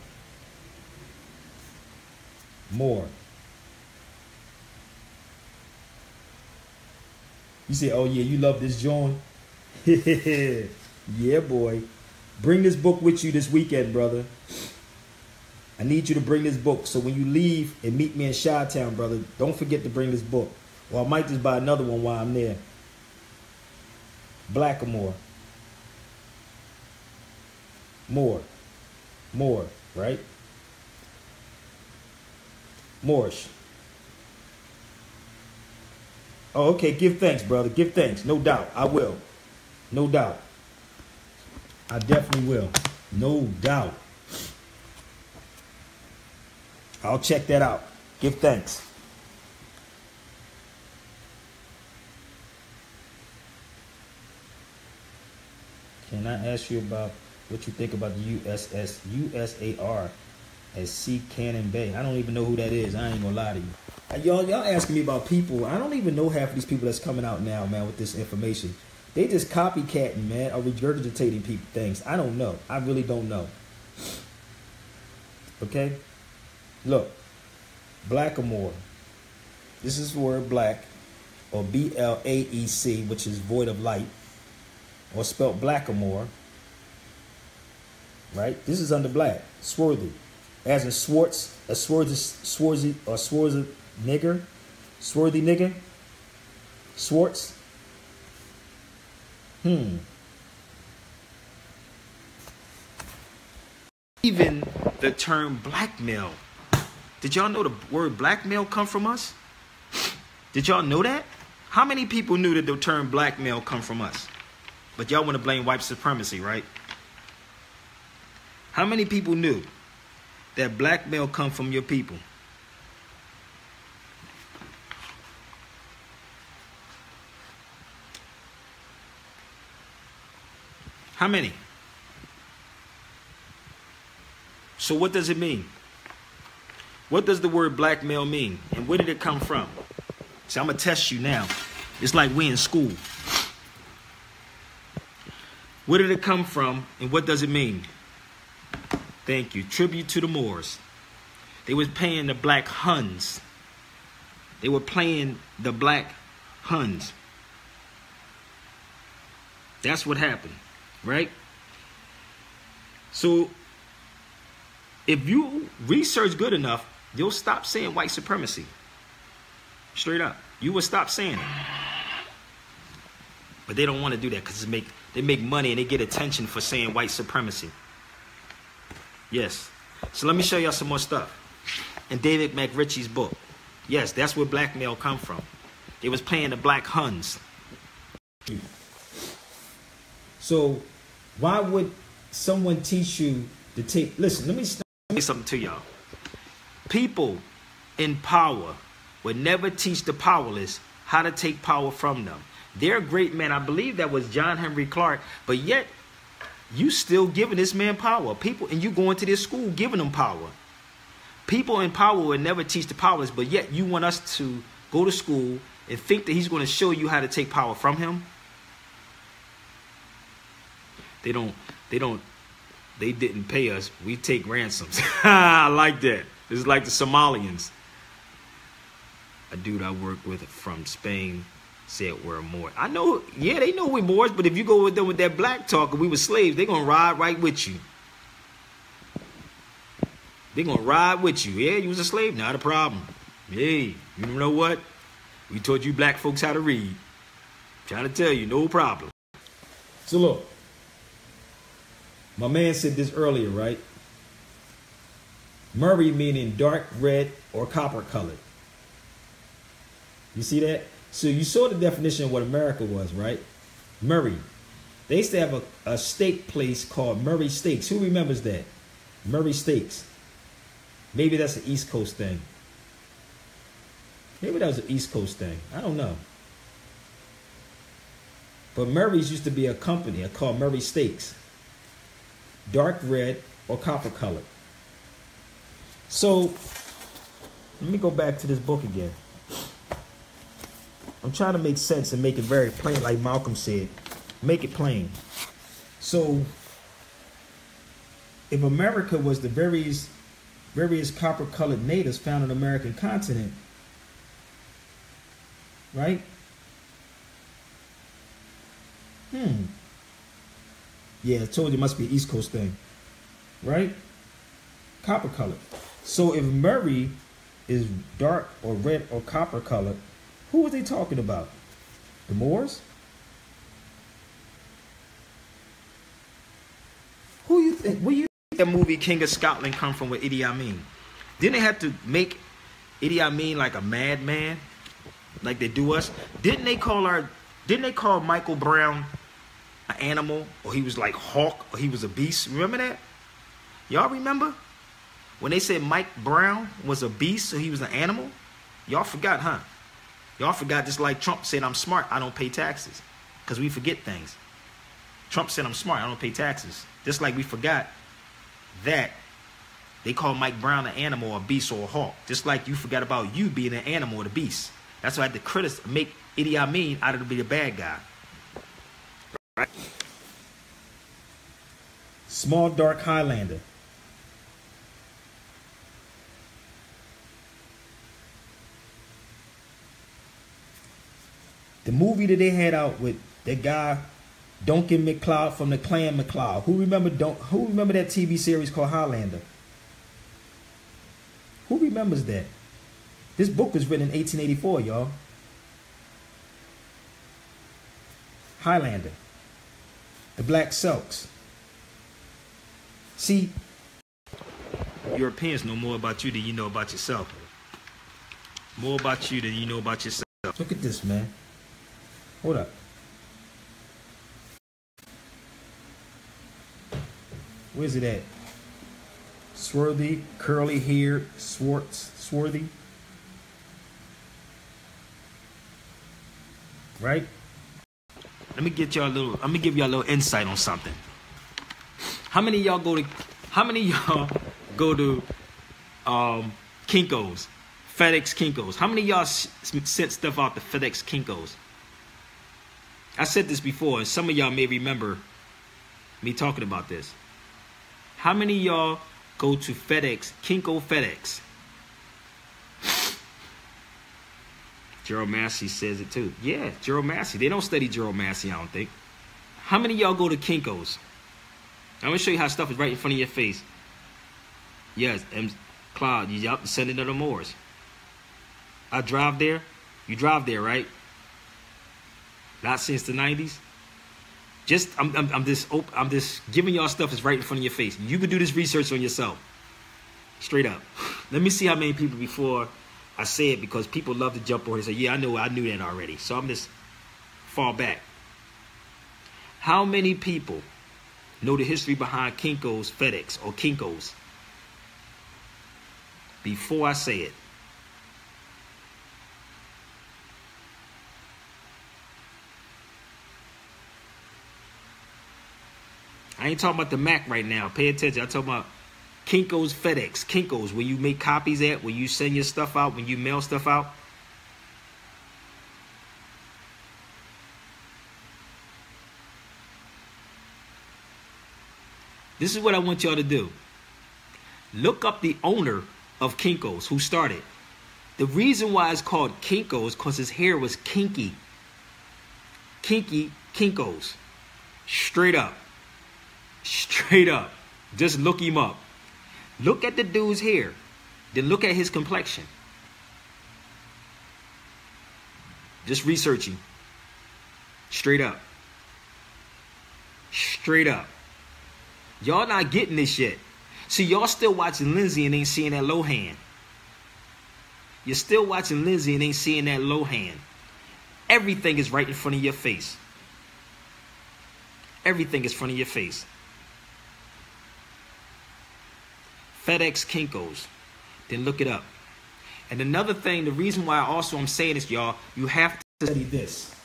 A: More. You say, oh yeah, you love this joint? Yeah, boy. Bring this book with you this weekend, brother. I need you to bring this book. So when you leave and meet me in Chi-Town, brother, don't forget to bring this book. Or I might just buy another one while I'm there. Blackamore. More. More, right? Moorish. Oh, okay. Give thanks, brother. Give thanks. No doubt. I will. No doubt. I definitely will. No doubt. I'll check that out. Give thanks. Can I ask you about what you think about the USAR at Sea Cannon Bay? I don't even know who that is. I ain't gonna lie to you. Y'all asking me about people. I don't even know half of these people that's coming out now, man, with this information. They just copycatting, man, or regurgitating people things. I don't know. I really don't know. Okay? Look. Blackamore. This is the word black, or B-L-A-E-C, which is void of light, or spelt blackamore. Right? This is under black. Swarthy. As in Swartz, a swarthy nigger. Swarthy nigger. Swartz. Even the term blackmail. Did y'all know the word blackmail come from us? Did y'all know that? How many people knew that the term blackmail come from us? But y'all want to blame white supremacy, right? How many people knew that blackmail come from your people? How many? So what does it mean? What does the word blackmail mean? And where did it come from? So I'm going to test you now. It's like we in school. Where did it come from and what does it mean? Thank you. Tribute to the Moors. They was paying the black Huns. They were playing the black Huns. That's what happened, right? So if you research good enough, you'll stop saying white supremacy. Straight up. You will stop saying it. But they don't want to do that because they make money and they get attention for saying white supremacy. Yes. So let me show y'all some more stuff. In David McRitchie's book. Yes, that's where blackmail come from. They was playing the black Huns. So why would someone teach you to take... Listen, let me say something to y'all. People in power would never teach the powerless how to take power from them. They're great men. I believe that was John Henry Clark. But yet, you still giving this man power. People, and you going to this school giving them power. People in power would never teach the powerless. But yet, you want us to go to school and think that he's going to show you how to take power from him. They didn't pay us. We take ransoms. I like that. This is like the Somalians. A dude I work with from Spain said we're Moors. I know, yeah, they know we're Moors, but if you go with them with that black talk and we were slaves, they're going to ride right with you. They're going to ride with you. Yeah, you was a slave, not a problem. Hey. You know what? We taught you black folks how to read. Trying to tell you, no problem. So look, my man said this earlier, right? Murray meaning dark red or copper colored. You see that? So you saw the definition of what America was, right? Murray. They used to have a steak place called Murray Steaks. Who remembers that? Murray Steaks. Maybe that's an East Coast thing. Maybe that was an East Coast thing. I don't know. But Murray's used to be a company called Murray Steaks. Dark red or copper colored. So, let me go back to this book again. I'm trying to make sense and make it very plain, like Malcolm said. Make it plain. So, if America was the various copper-colored natives found on the American continent, right? Yeah, I told you it must be an East Coast thing, right? Copper colored. So if Murray is dark or red or copper colored, who was they talking about? The Moors? Who you think? Where you think that movie King of Scotland come from with Idi Amin? Didn't they have to make Idi Amin like a madman, like they do us? Didn't they call Michael Brown an animal, or he was like Hawk, or he was a beast? Remember that? Y'all remember when they said Mike Brown was a beast, so he was an animal? Y'all forgot, huh? Y'all forgot, just like Trump said, I'm smart, I don't pay taxes. Because we forget things. Trump said, I'm smart, I don't pay taxes. Just like we forgot that they call Mike Brown an animal, or a beast, or a hawk. Just like you forgot about you being an animal or the beast. That's why I had to make Idi Amin out of the bad guy. Right? Small dark Highlander. The movie that they had out with that guy Duncan MacLeod from the Clan MacLeod. Who remember that TV series called Highlander? Who remembers that? This book was written in 1884, y'all. Highlander. The Black Celts. See, Europeans know more about you than you know about yourself. More about you than you know about yourself. Look at this, man. Hold up. Where's it at? Swarthy, curly hair, swarthy. Right? Let me give y'all a little insight on something. How many of y'all go to Kinko's? FedEx Kinko's. How many of y'all sent stuff out to FedEx Kinko's? I said this before, and some of y'all may remember me talking about this. How many of y'all go to FedEx, Kinko FedEx? Gerald Massey says it too. Yeah, Gerald Massey. They don't study Gerald Massey, I don't think. How many of y'all go to Kinko's? I'm going to show you how stuff is right in front of your face. Yes, and Claude, you up sending to the Moors. I drive there. You drive there, right? Not since the 90s. I'm just giving y'all stuff that's right in front of your face. You can do this research on yourself. Straight up. Let me see how many people before I say it, because people love to jump on and say, yeah, I knew that already. So I'm just fall back. How many people know the history behind Kinko's FedEx or Kinko's? Before I say it. I ain't talking about the Mac right now. Pay attention. I'm talking about Kinko's FedEx. Kinko's, where you make copies at, where you send your stuff out, when you mail stuff out. This is what I want y'all to do. Look up the owner of Kinko's, who started. The reason why it's called Kinko's because his hair was kinky. Kinky Kinko's. Straight up. Straight up. Just look him up. Look at the dude's hair. Then look at his complexion. Just researching. Straight up. Straight up. Y'all not getting this yet. See, y'all still watching Lindsay and ain't seeing that Lohan. You're still watching Lindsay and ain't seeing that Lohan. Everything is right in front of your face. Everything is in front of your face. FedEx Kinko's. Then look it up. And another thing, the reason why also I'm saying this, y'all, you have to study this.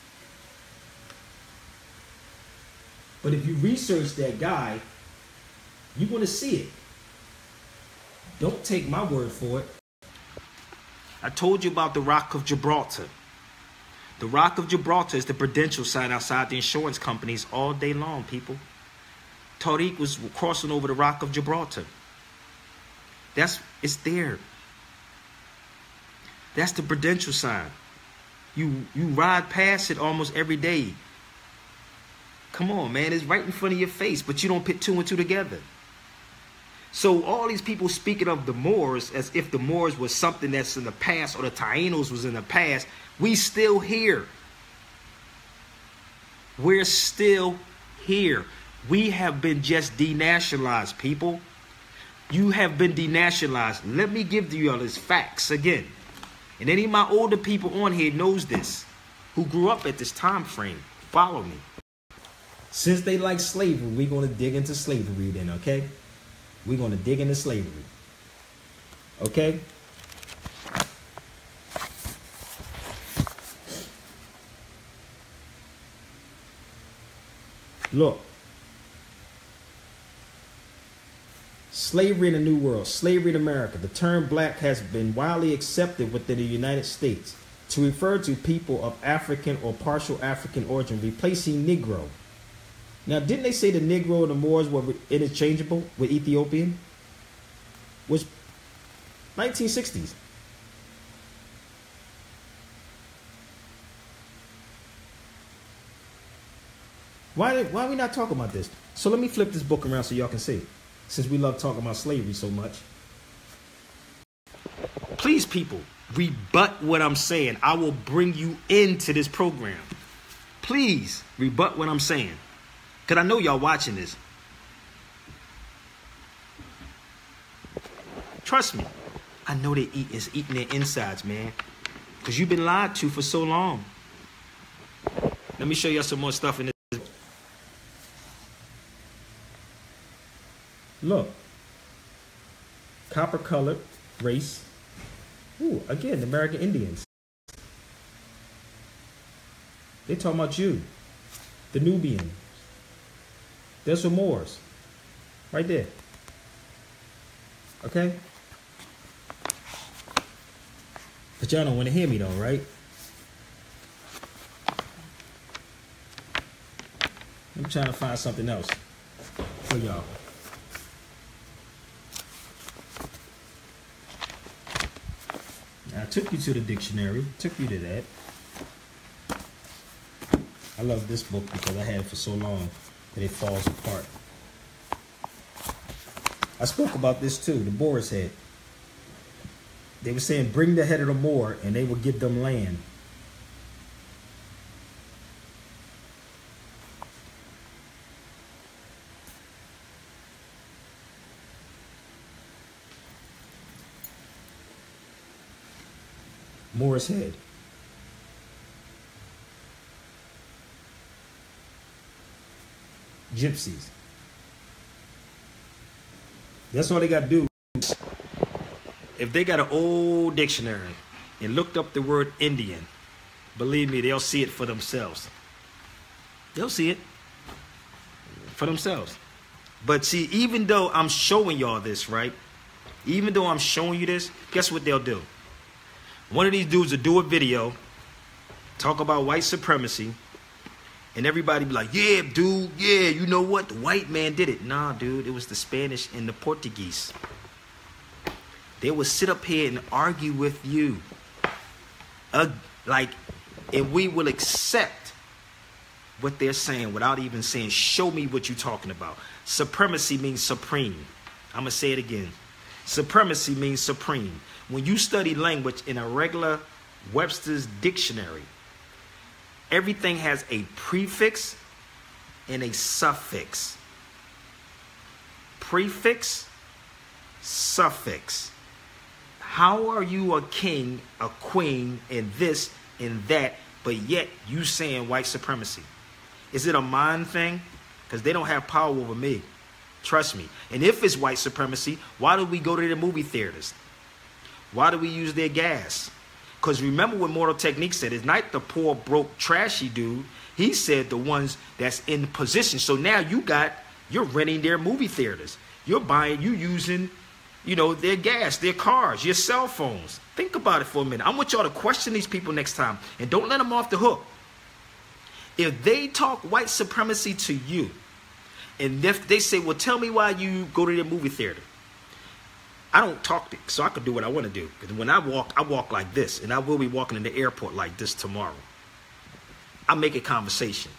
A: But if you research that guy, you're going to see it. Don't take my word for it. I told you about the Rock of Gibraltar. The Rock of Gibraltar is the prudential sign outside the insurance companies all day long, people. Tariq was crossing over the Rock of Gibraltar. It's there. That's the prudential sign. You ride past it almost every day. Come on, man. It's right in front of your face, but you don't put two and two together. So all these people speaking of the Moors as if the Moors was something that's in the past or the Taínos was in the past, we still here. We're still here. We have been just denationalized, people. You have been denationalized. Let me give you all these facts again. And any of my older people on here knows this, who grew up at this time frame. Follow me. Since they like slavery, we're going to dig into slavery then, okay? We're going to dig into slavery. Okay? Look. Slavery in the New World. Slavery in America. The term black has been widely accepted within the United States to refer to people of African or partial African origin, replacing Negro. Now, didn't they say the Negro and the Moors were interchangeable with Ethiopian? Was 1960s. Why are we not talking about this? So let me flip this book around so y'all can see. Since we love talking about slavery so much. Please, people, rebut what I'm saying. I will bring you into this program. Please, rebut what I'm saying. Because I know y'all watching this. Trust me. I know they eating their insides, man. Because you've been lied to for so long. Let me show y'all some more stuff in this. Look. Copper-colored race. Ooh, again, the American Indians. They talking about you. The Nubian. There's some Moors. Right there. Okay? But y'all don't want to hear me though, right? I'm trying to find something else for y'all. I took you to the dictionary. Took you to that. I love this book because I had it for so long that it falls apart. I spoke about this too, the Boar's Head. They were saying bring the head of the Moor and they will give them land. Moor's Head. Gypsies. That's all they got to do. If they got an old dictionary and looked up the word Indian, believe me, they'll see it for themselves. They'll see it for themselves. But see, even though I'm showing y'all this, right? Even though I'm showing you this, guess what they'll do? One of these dudes will do a video, talk about white supremacy, and everybody be like, yeah, dude, yeah, you know what? The white man did it. Nah, dude, it was the Spanish and the Portuguese. They will sit up here and argue with you. And we will accept what they're saying without even saying, show me what you're talking about. Supremacy means supreme. I'm going to say it again. Supremacy means supreme. When you study language in a regular Webster's dictionary, Everything has a prefix and a suffix. Prefix, suffix. How are you a king, a queen, and this and that, but yet you saying white supremacy? Is it a mind thing? Because they don't have power over me. Trust me. And if it's white supremacy, why do we go to the movie theaters? Why do we use their gas? Because remember what Mortal Technique said. It's not the poor, broke, trashy dude. He said the ones that's in position. So now you're renting their movie theaters. You're using, their gas, their cars, your cell phones. Think about it for a minute. I want y'all to question these people next time. And don't let them off the hook. If they talk white supremacy to you, and if they say, well, tell me why you go to the movie theater. I don't talk, so I can do what I want to do. Because when I walk like this, and I will be walking in the airport like this tomorrow. I make a conversation.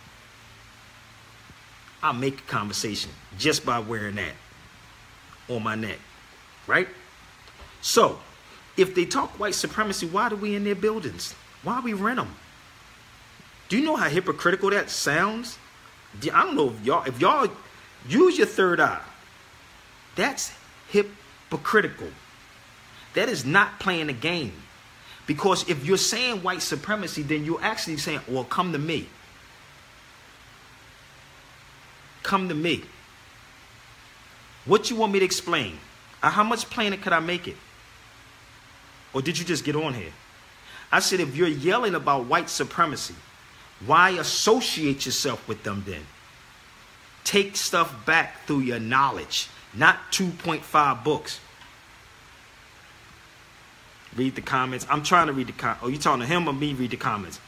A: I make a conversation just by wearing that on my neck, right? So, if they talk white supremacy, why do we in their buildings? Why we rent them? Do you know how hypocritical that sounds? I don't know if y'all use your third eye. That's hypocritical. That is not playing the game. Because if you're saying white supremacy, then you're actually saying, well, come to me. Come to me. What you want me to explain? How much plainer could I make it? Or did you just get on here? I said, if you're yelling about white supremacy, why associate yourself with them then? Take stuff back through your knowledge, not 2.5 books. Read the comments. I'm trying to read the comments. Oh, you talking to him or me? Read the comments.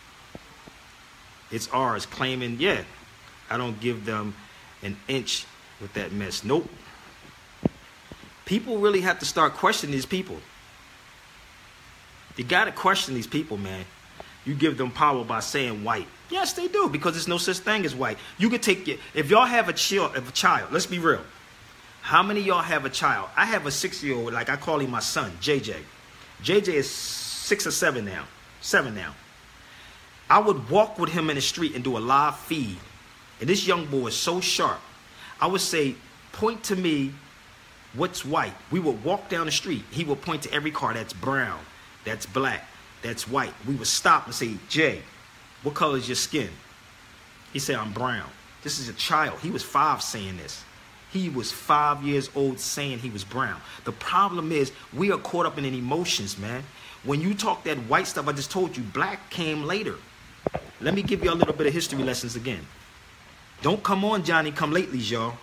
A: It's ours, claiming, yeah, I don't give them an inch with that mess. Nope. People really have to start questioning these people. You got to question these people, man. You give them power by saying white. Yes, they do, because there's no such thing as white. You could take it. If y'all have a child, let's be real. How many of y'all have a child? I have a 6-year-old, like I call him my son, JJ. JJ is 6 or 7 now. 7 now. I would walk with him in the street and do a live feed. And this young boy is so sharp. I would say, point to me what's white. We would walk down the street. He would point to every car that's brown, that's black, that's white. We would stop and say, Jay, what color is your skin? He said, I'm brown. This is a child. He was 5 saying this. He was 5 years old saying he was brown. The problem is we are caught up in emotions, man. When you talk that white stuff, I just told you, black came later. Let me give you a little bit of history lessons again. Don't come on, Johnny, come latelys, y'all.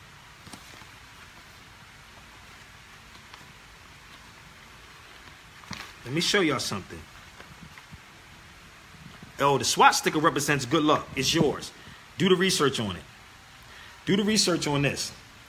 A: Let me show y'all something. Oh, the SWAT sticker represents good luck. It's yours. Do the research on it. Do the research on this.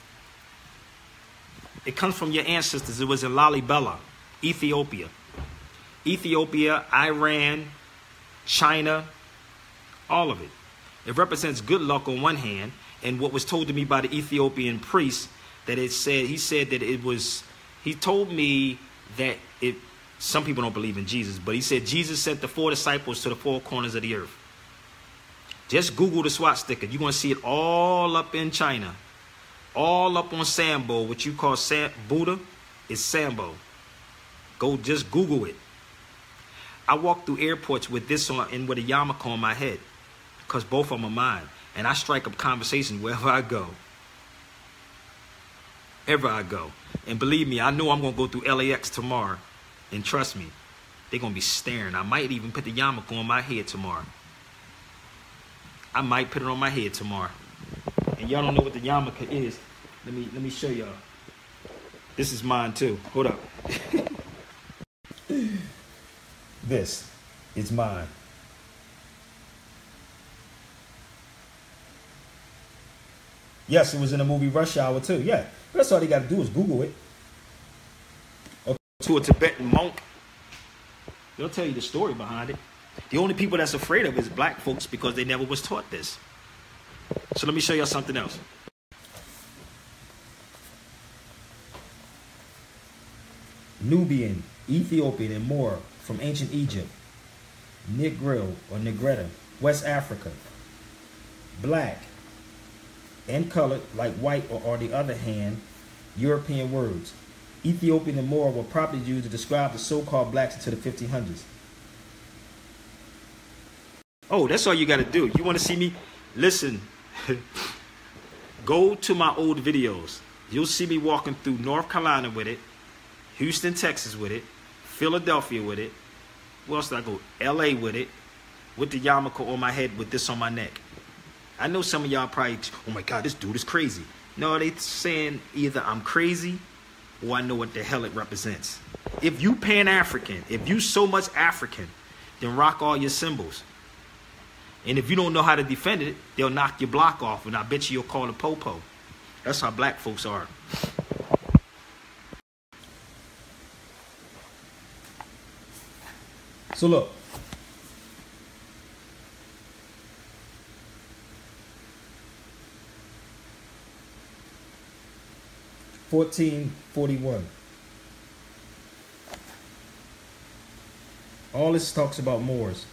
A: It comes from your ancestors. It was in Lalibela, Ethiopia. Ethiopia, Iran, China, all of it. It represents good luck on one hand, and what was told to me by the Ethiopian priest, that he said that it was, he told me that it, some people don't believe in Jesus, but he said Jesus sent the 4 disciples to the 4 corners of the earth. Just Google the SWAT sticker. You're going to see it all up in China. All up on Sambo, what you call Buddha, is Sambo. Go just Google it. I walk through airports with this on and with a yarmulke on my head, because both of them are mine. And I strike up conversations wherever I go. Ever I go. And believe me, I know I'm going to go through LAX tomorrow. And trust me, they're going to be staring. I might even put the yarmulke on my head tomorrow. I might put it on my head tomorrow. And y'all don't know what the yarmulke is. Let me show y'all. This is mine too. Hold up. This is mine. Yes, it was in the movie Rush Hour too. Yeah, that's all they got to do is Google it. Or to a Tibetan monk. They'll tell you the story behind it. The only people that's afraid of it is black folks, because they never was taught this. So let me show y'all something else. Nubian, Ethiopian, and more from ancient Egypt. Negro or Negretta, West Africa. Black and colored, like white, or on the other hand, European words. Ethiopian and Moor were properly used to describe the so-called blacks into the 1500s. Oh, that's all you got to do. You want to see me? Listen, go to my old videos. You'll see me walking through North Carolina with it, Houston, Texas with it, Philadelphia with it. Where else did I go? LA with it, with the yarmulke on my head, with this on my neck. I know some of y'all probably, oh my God, this dude is crazy. No, they saying either I'm crazy or I know what the hell it represents. If you Pan-African, if you so much African, then rock all your symbols. And if you don't know how to defend it, they'll knock your block off, and I bet you you'll call the popo. That's how black folks are. So look. (1441). All this talks about Moors.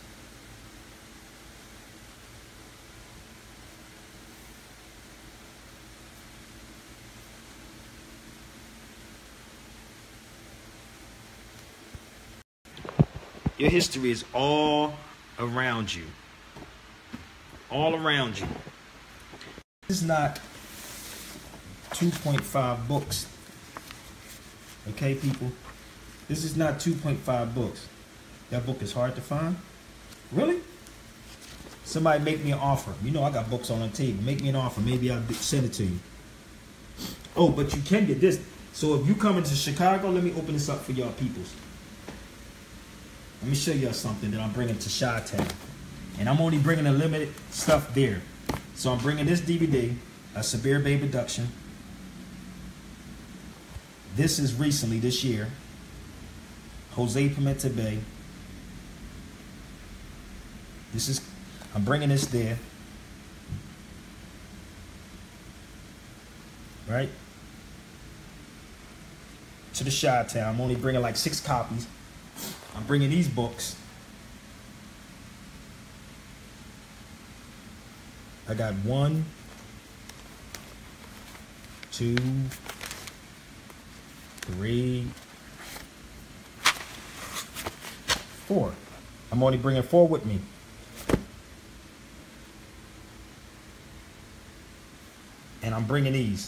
A: Your history is all around you. All around you. This is not 2.5 books. Okay, people? This is not 2.5 books. That book is hard to find? Really? Somebody make me an offer. You know I got books on the table. Make me an offer. Maybe I'll send it to you. Oh, but you can get this. So if you come into Chicago, let me open this up for y'all peoples. Let me show y'all something that I'm bringing to Chi-Town. And I'm only bringing the limited stuff there. So I'm bringing this DVD, a Sabir Bey production. This is recently, this year, Jose Pimenta Bey. This is, I'm bringing this there. Right? To the Chi-Town. I'm only bringing like 6 copies. I'm bringing these books. I got 1, 2, 3, 4. I'm only bringing 4 with me. And I'm bringing these.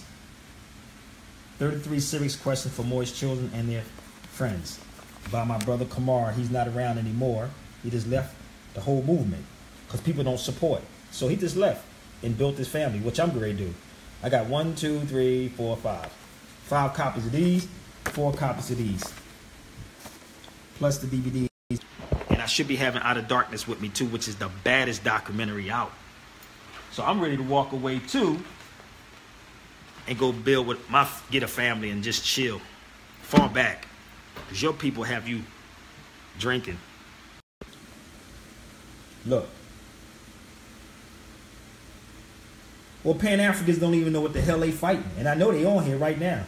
A: 33 Civics Questions for Moorish Children and Their Friends. By my brother Kamar. He's not around anymore. He just left the whole movement because people don't support. So he just left and built his family, which I'm going to do. I got 1, 2, 3, 4, 5. 5 copies of these, 4 copies of these. Plus the DVDs. And I should be having Out of Darkness with me too, which is the baddest documentary out. So I'm ready to walk away too and go build with get a family and just chill. Fall back. Because your people have you drinking. Look. Well, Pan-Africans don't even know what the hell they fighting. And I know they on here right now.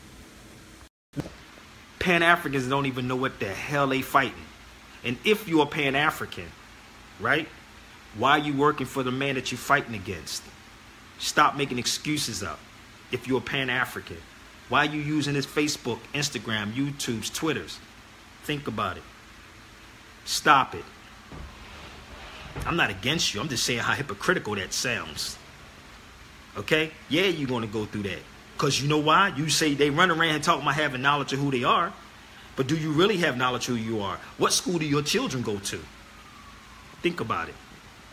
A: Pan-Africans don't even know what the hell they fighting. And if you're a Pan-African, right? Why are you working for the man that you're fighting against? Stop making excuses up. If you're a Pan-African. Why are you using this Facebook, Instagram, YouTube's, Twitters? Think about it. Stop it. I'm not against you. I'm just saying how hypocritical that sounds. Okay? Yeah, you're going to go through that. Because you know why? You say they run around and talk about having knowledge of who they are. But do you really have knowledge of who you are? What school do your children go to? Think about it.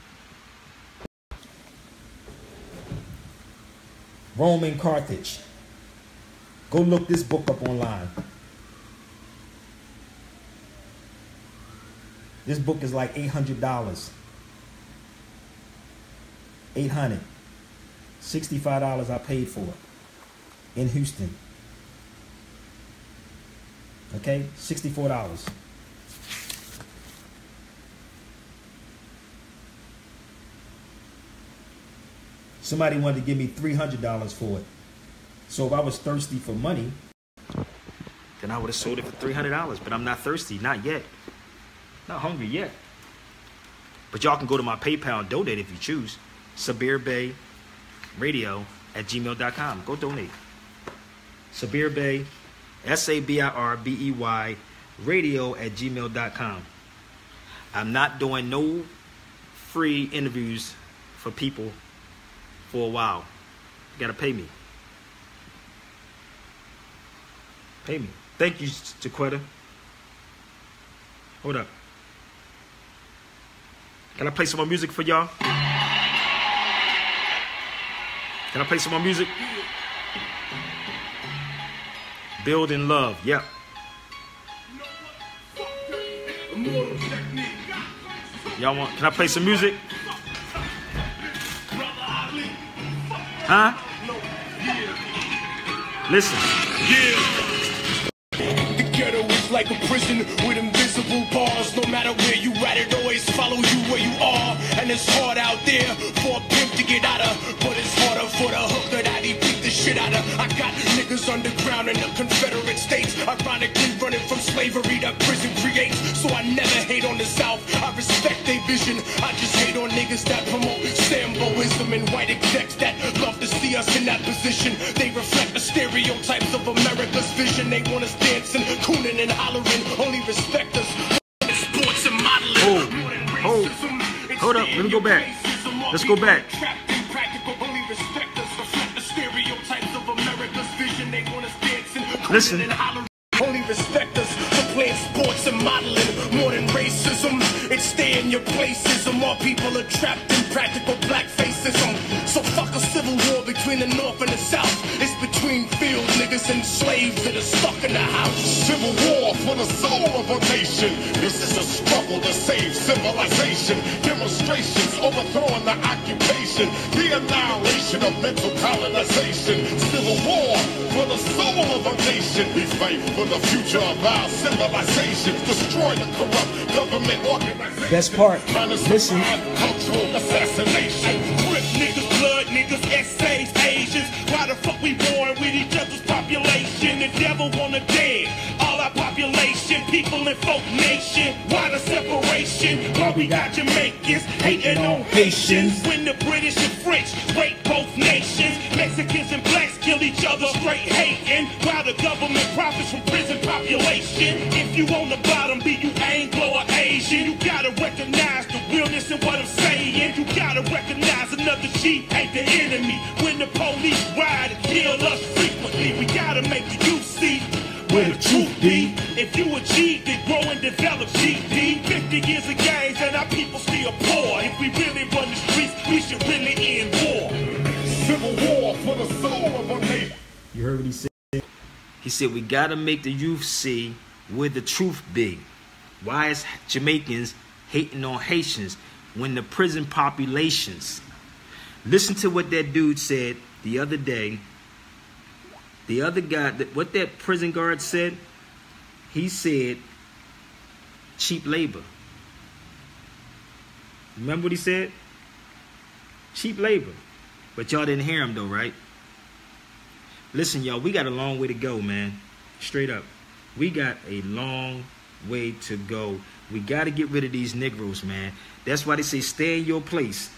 A: Rome and Carthage. Go look this book up online. This book is like $800. $800. $65 I paid for it in Houston. Okay, $64. Somebody wanted to give me $300 for it. So if I was thirsty for money, then I would have sold it for $300. But I'm not thirsty, not yet. Not hungry yet. But y'all can go to my PayPal and donate if you choose. SabirBey@gmail.com. Go donate. SabirBey, SABIRBEY, radio@gmail.com. I'm not doing no free interviews for people for a while. You gotta pay me. Pay me. Thank you, Jaquetta. Hold up. Can I play some more music for y'all? Can I play some more music? Building love. Yep. Y'all want? Can I play some music? Huh? Listen.
C: The ghetto is like a prison with invisible bars. No matter where you at, it always follow you where you are. And it's hard out there for a pimp to get out of, but it's harder for the hooker that he beat the shit out of. I got niggas underground in the Confederate States, ironically running from slavery that prison creates. So I never hate on the South, I respect their vision. I just hate on niggas that promote Samboism and white execs that love to see us in that position. They reflect the stereotypes of America's vision. They want us dancing, cooning and hollering, only respect us for sports and modeling.
A: Hold up, let me go back. Let's go back. Listen.
C: Only respect us for playing sports and modeling. More than racism, it's stay in your placism. All people are trapped in practical black facism. So fuck a civil war between the North and the South. It's between field niggas and slaves that are stuck in the house.
D: Civil war for the soul of a nation. This is a struggle to save civilization. Demonstrations overthrowing the occupation. The annihilation of mental colonization. Civil war for the soul of a nation. We fight for the future of our civilization. Destroy the corrupt government organization.
A: Best part. Listen.
C: Cultural assassination. Rip niggas, blood niggas, essays, Asians. Why the fuck we born with each other's population? The devil wanna dead all our population, people in folk nation. Why the separation? Why we got Jamaicans hating on Haitians? When the British and French rape both nations, Mexicans and blacks kill each other straight hating. While the government profits from prison population. If you on the bottom, be you Anglo or Asian, you gotta recognize the realness in what I'm saying. You gotta recognize another cheat ain't the enemy. When the police ride and kill us frequently, we gotta make the youth see where the truth be. If you achieve it, grow and develop GD. 50 years of gains and our people still poor. If we really run the streets, we should really end war.
D: Civil war for the soul of a nation.
A: You heard what he said? He said we gotta make the youth see where the truth be. Why is Jamaicans hating on Haitians when the prison populations? Listen to what that dude said the other day. The other guy, what that prison guard said, he said cheap labor. Remember what he said? Cheap labor. But y'all didn't hear him though, right? Listen, y'all, we got a long way to go, man. Straight up. We got a long way to go. We got to get rid of these Negroes, man. That's why they say stay in your place.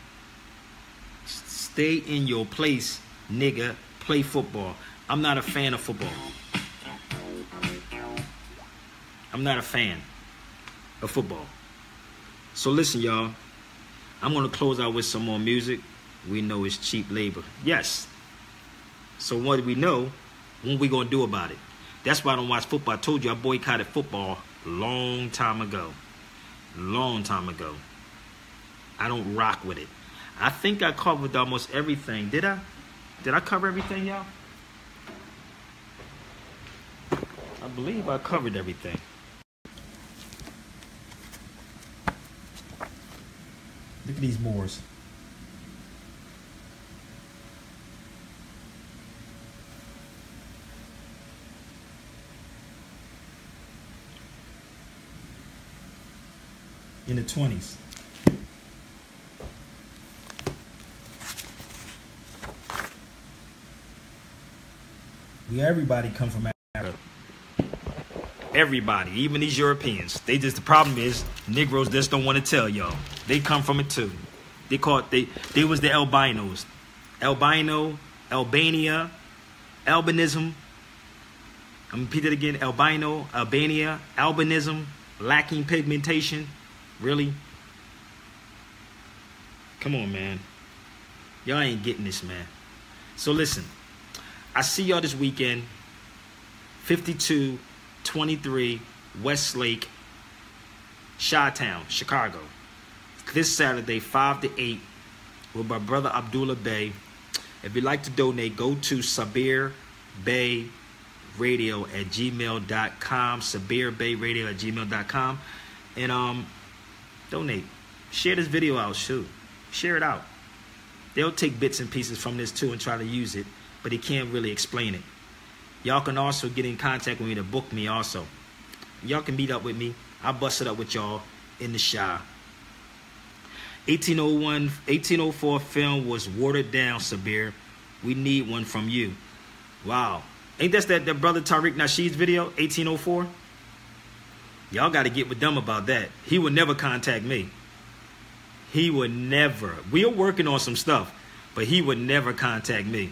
A: Stay in your place, nigga. Play football. I'm not a fan of football. I'm not a fan of football. So listen, y'all. I'm going to close out with some more music. We know it's cheap labor. Yes. So what do we know? What we going to do about it? That's why I don't watch football. I told you I boycotted football a long time ago. Long time ago. I don't rock with it. I think I covered almost everything. Did I? Did I cover everything, y'all? I believe I covered everything. Look at these Moors. In the 20s. Everybody come from Africa. Everybody, even these Europeans. The problem is Negroes just don't want to tell y'all. They come from it too. They was the albinos. Albino, Albania, albinism. I'm gonna repeat it again. Albino, Albania, albinism, lacking pigmentation. Really? Come on, man. Y'all ain't getting this, man. So listen, I see y'all this weekend, 5223 Westlake, Chi-Town, Chicago. This Saturday, 5 to 8, with my brother Abdullah Bey. If you'd like to donate, go to SabirBeyRadio@gmail.com, SabirBeyRadio@gmail.com, and donate. Share this video out, shoot. Share it out. They'll take bits and pieces from this too and try to use it, but they can't really explain it. Y'all can also get in contact with me to book me also. Y'all can meet up with me. I'll bust it up with y'all in the Chi. 1804 film was watered down, Sabir. We need one from you. Wow. Ain't that brother Tariq Nasheed's video, 1804? Y'all got to get with them about that. He would never contact me. He would never. We are working on some stuff, but he would never contact me.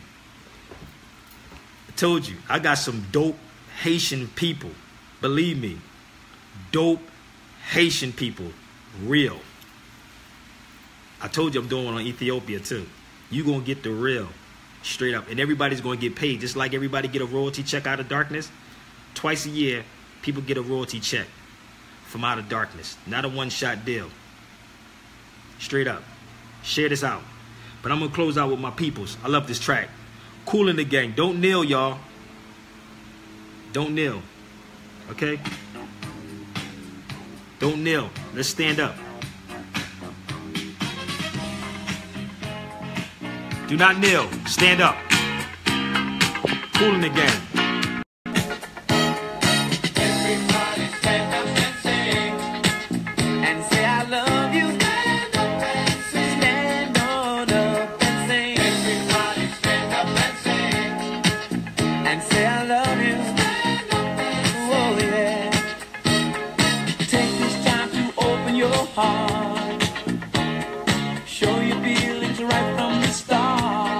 A: I told you, I got some dope Haitian people. Believe me. Dope Haitian people. Real. I told you I'm doing one on Ethiopia too. You gonna get the real, straight up, and everybody's gonna get paid. Just like everybody get a royalty check out of darkness. Twice a year, people get a royalty check from Out of Darkness. Not a one-shot deal. Straight up. Share this out. But I'm gonna close out with my peoples. I love this track. Kool and the Gang. Don't kneel, y'all. Don't kneel. Okay? Don't kneel. Let's stand up. Do not kneel. Stand up. Kool and the Gang.
E: Everybody stand up and sing. And say I love you. Stand up and sing. Stand on up and sing. Everybody stand up and sing. And say I love you. Stand up and sing. Oh yeah. Take this time to open your heart. Show your feelings right from the start.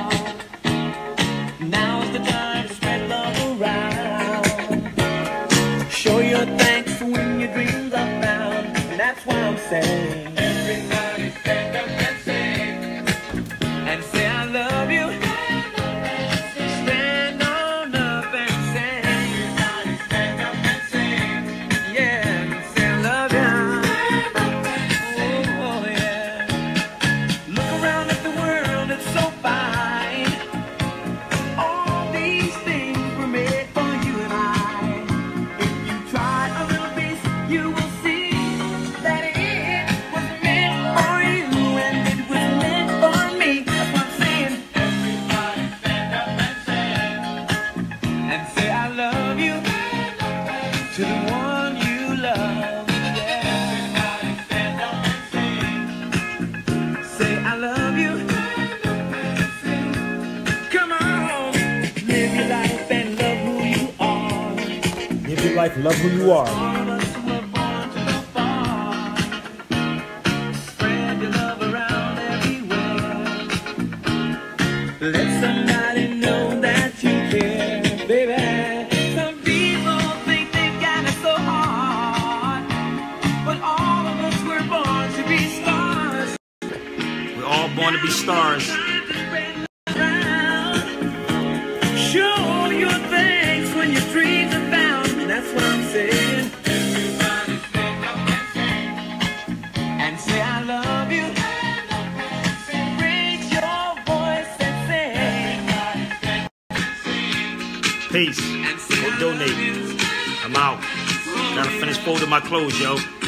E: Now's the time to spread love around. Show your thanks for when your dreams are found. And that's why I'm saying, everybody stand up and sing. And say I love you. Stand on up and sing. Everybody stand up and sing. Yeah, say I love you. Oh yeah. Look around at the world, it's so fine. All these things were made for you and I. If you try a little piece, you will see that it was meant for you and it was meant for me. That's what I'm saying. Everybody stand up and sing. And say I love you to the one you love. Yeah. Everybody stand up and sing. Say I love you. Come on. Live your life and love who you are.
A: Live your life, love who you are.
E: All of us who were born to go far. Spread your love around everywhere. Let somebody know that you care, baby. Some people think they've got it so hard, but all of us were born to be stars.
A: We're all born to be stars.
E: Show your thanks when your dreams are found. That's what I'm saying. Everybody stand up and sing. And say I love you. Raise your voice and sing.
A: Peace.
E: And say
A: Go
E: I
A: donate.
E: love you.
A: I'm out. Gotta finish folding my clothes, yo.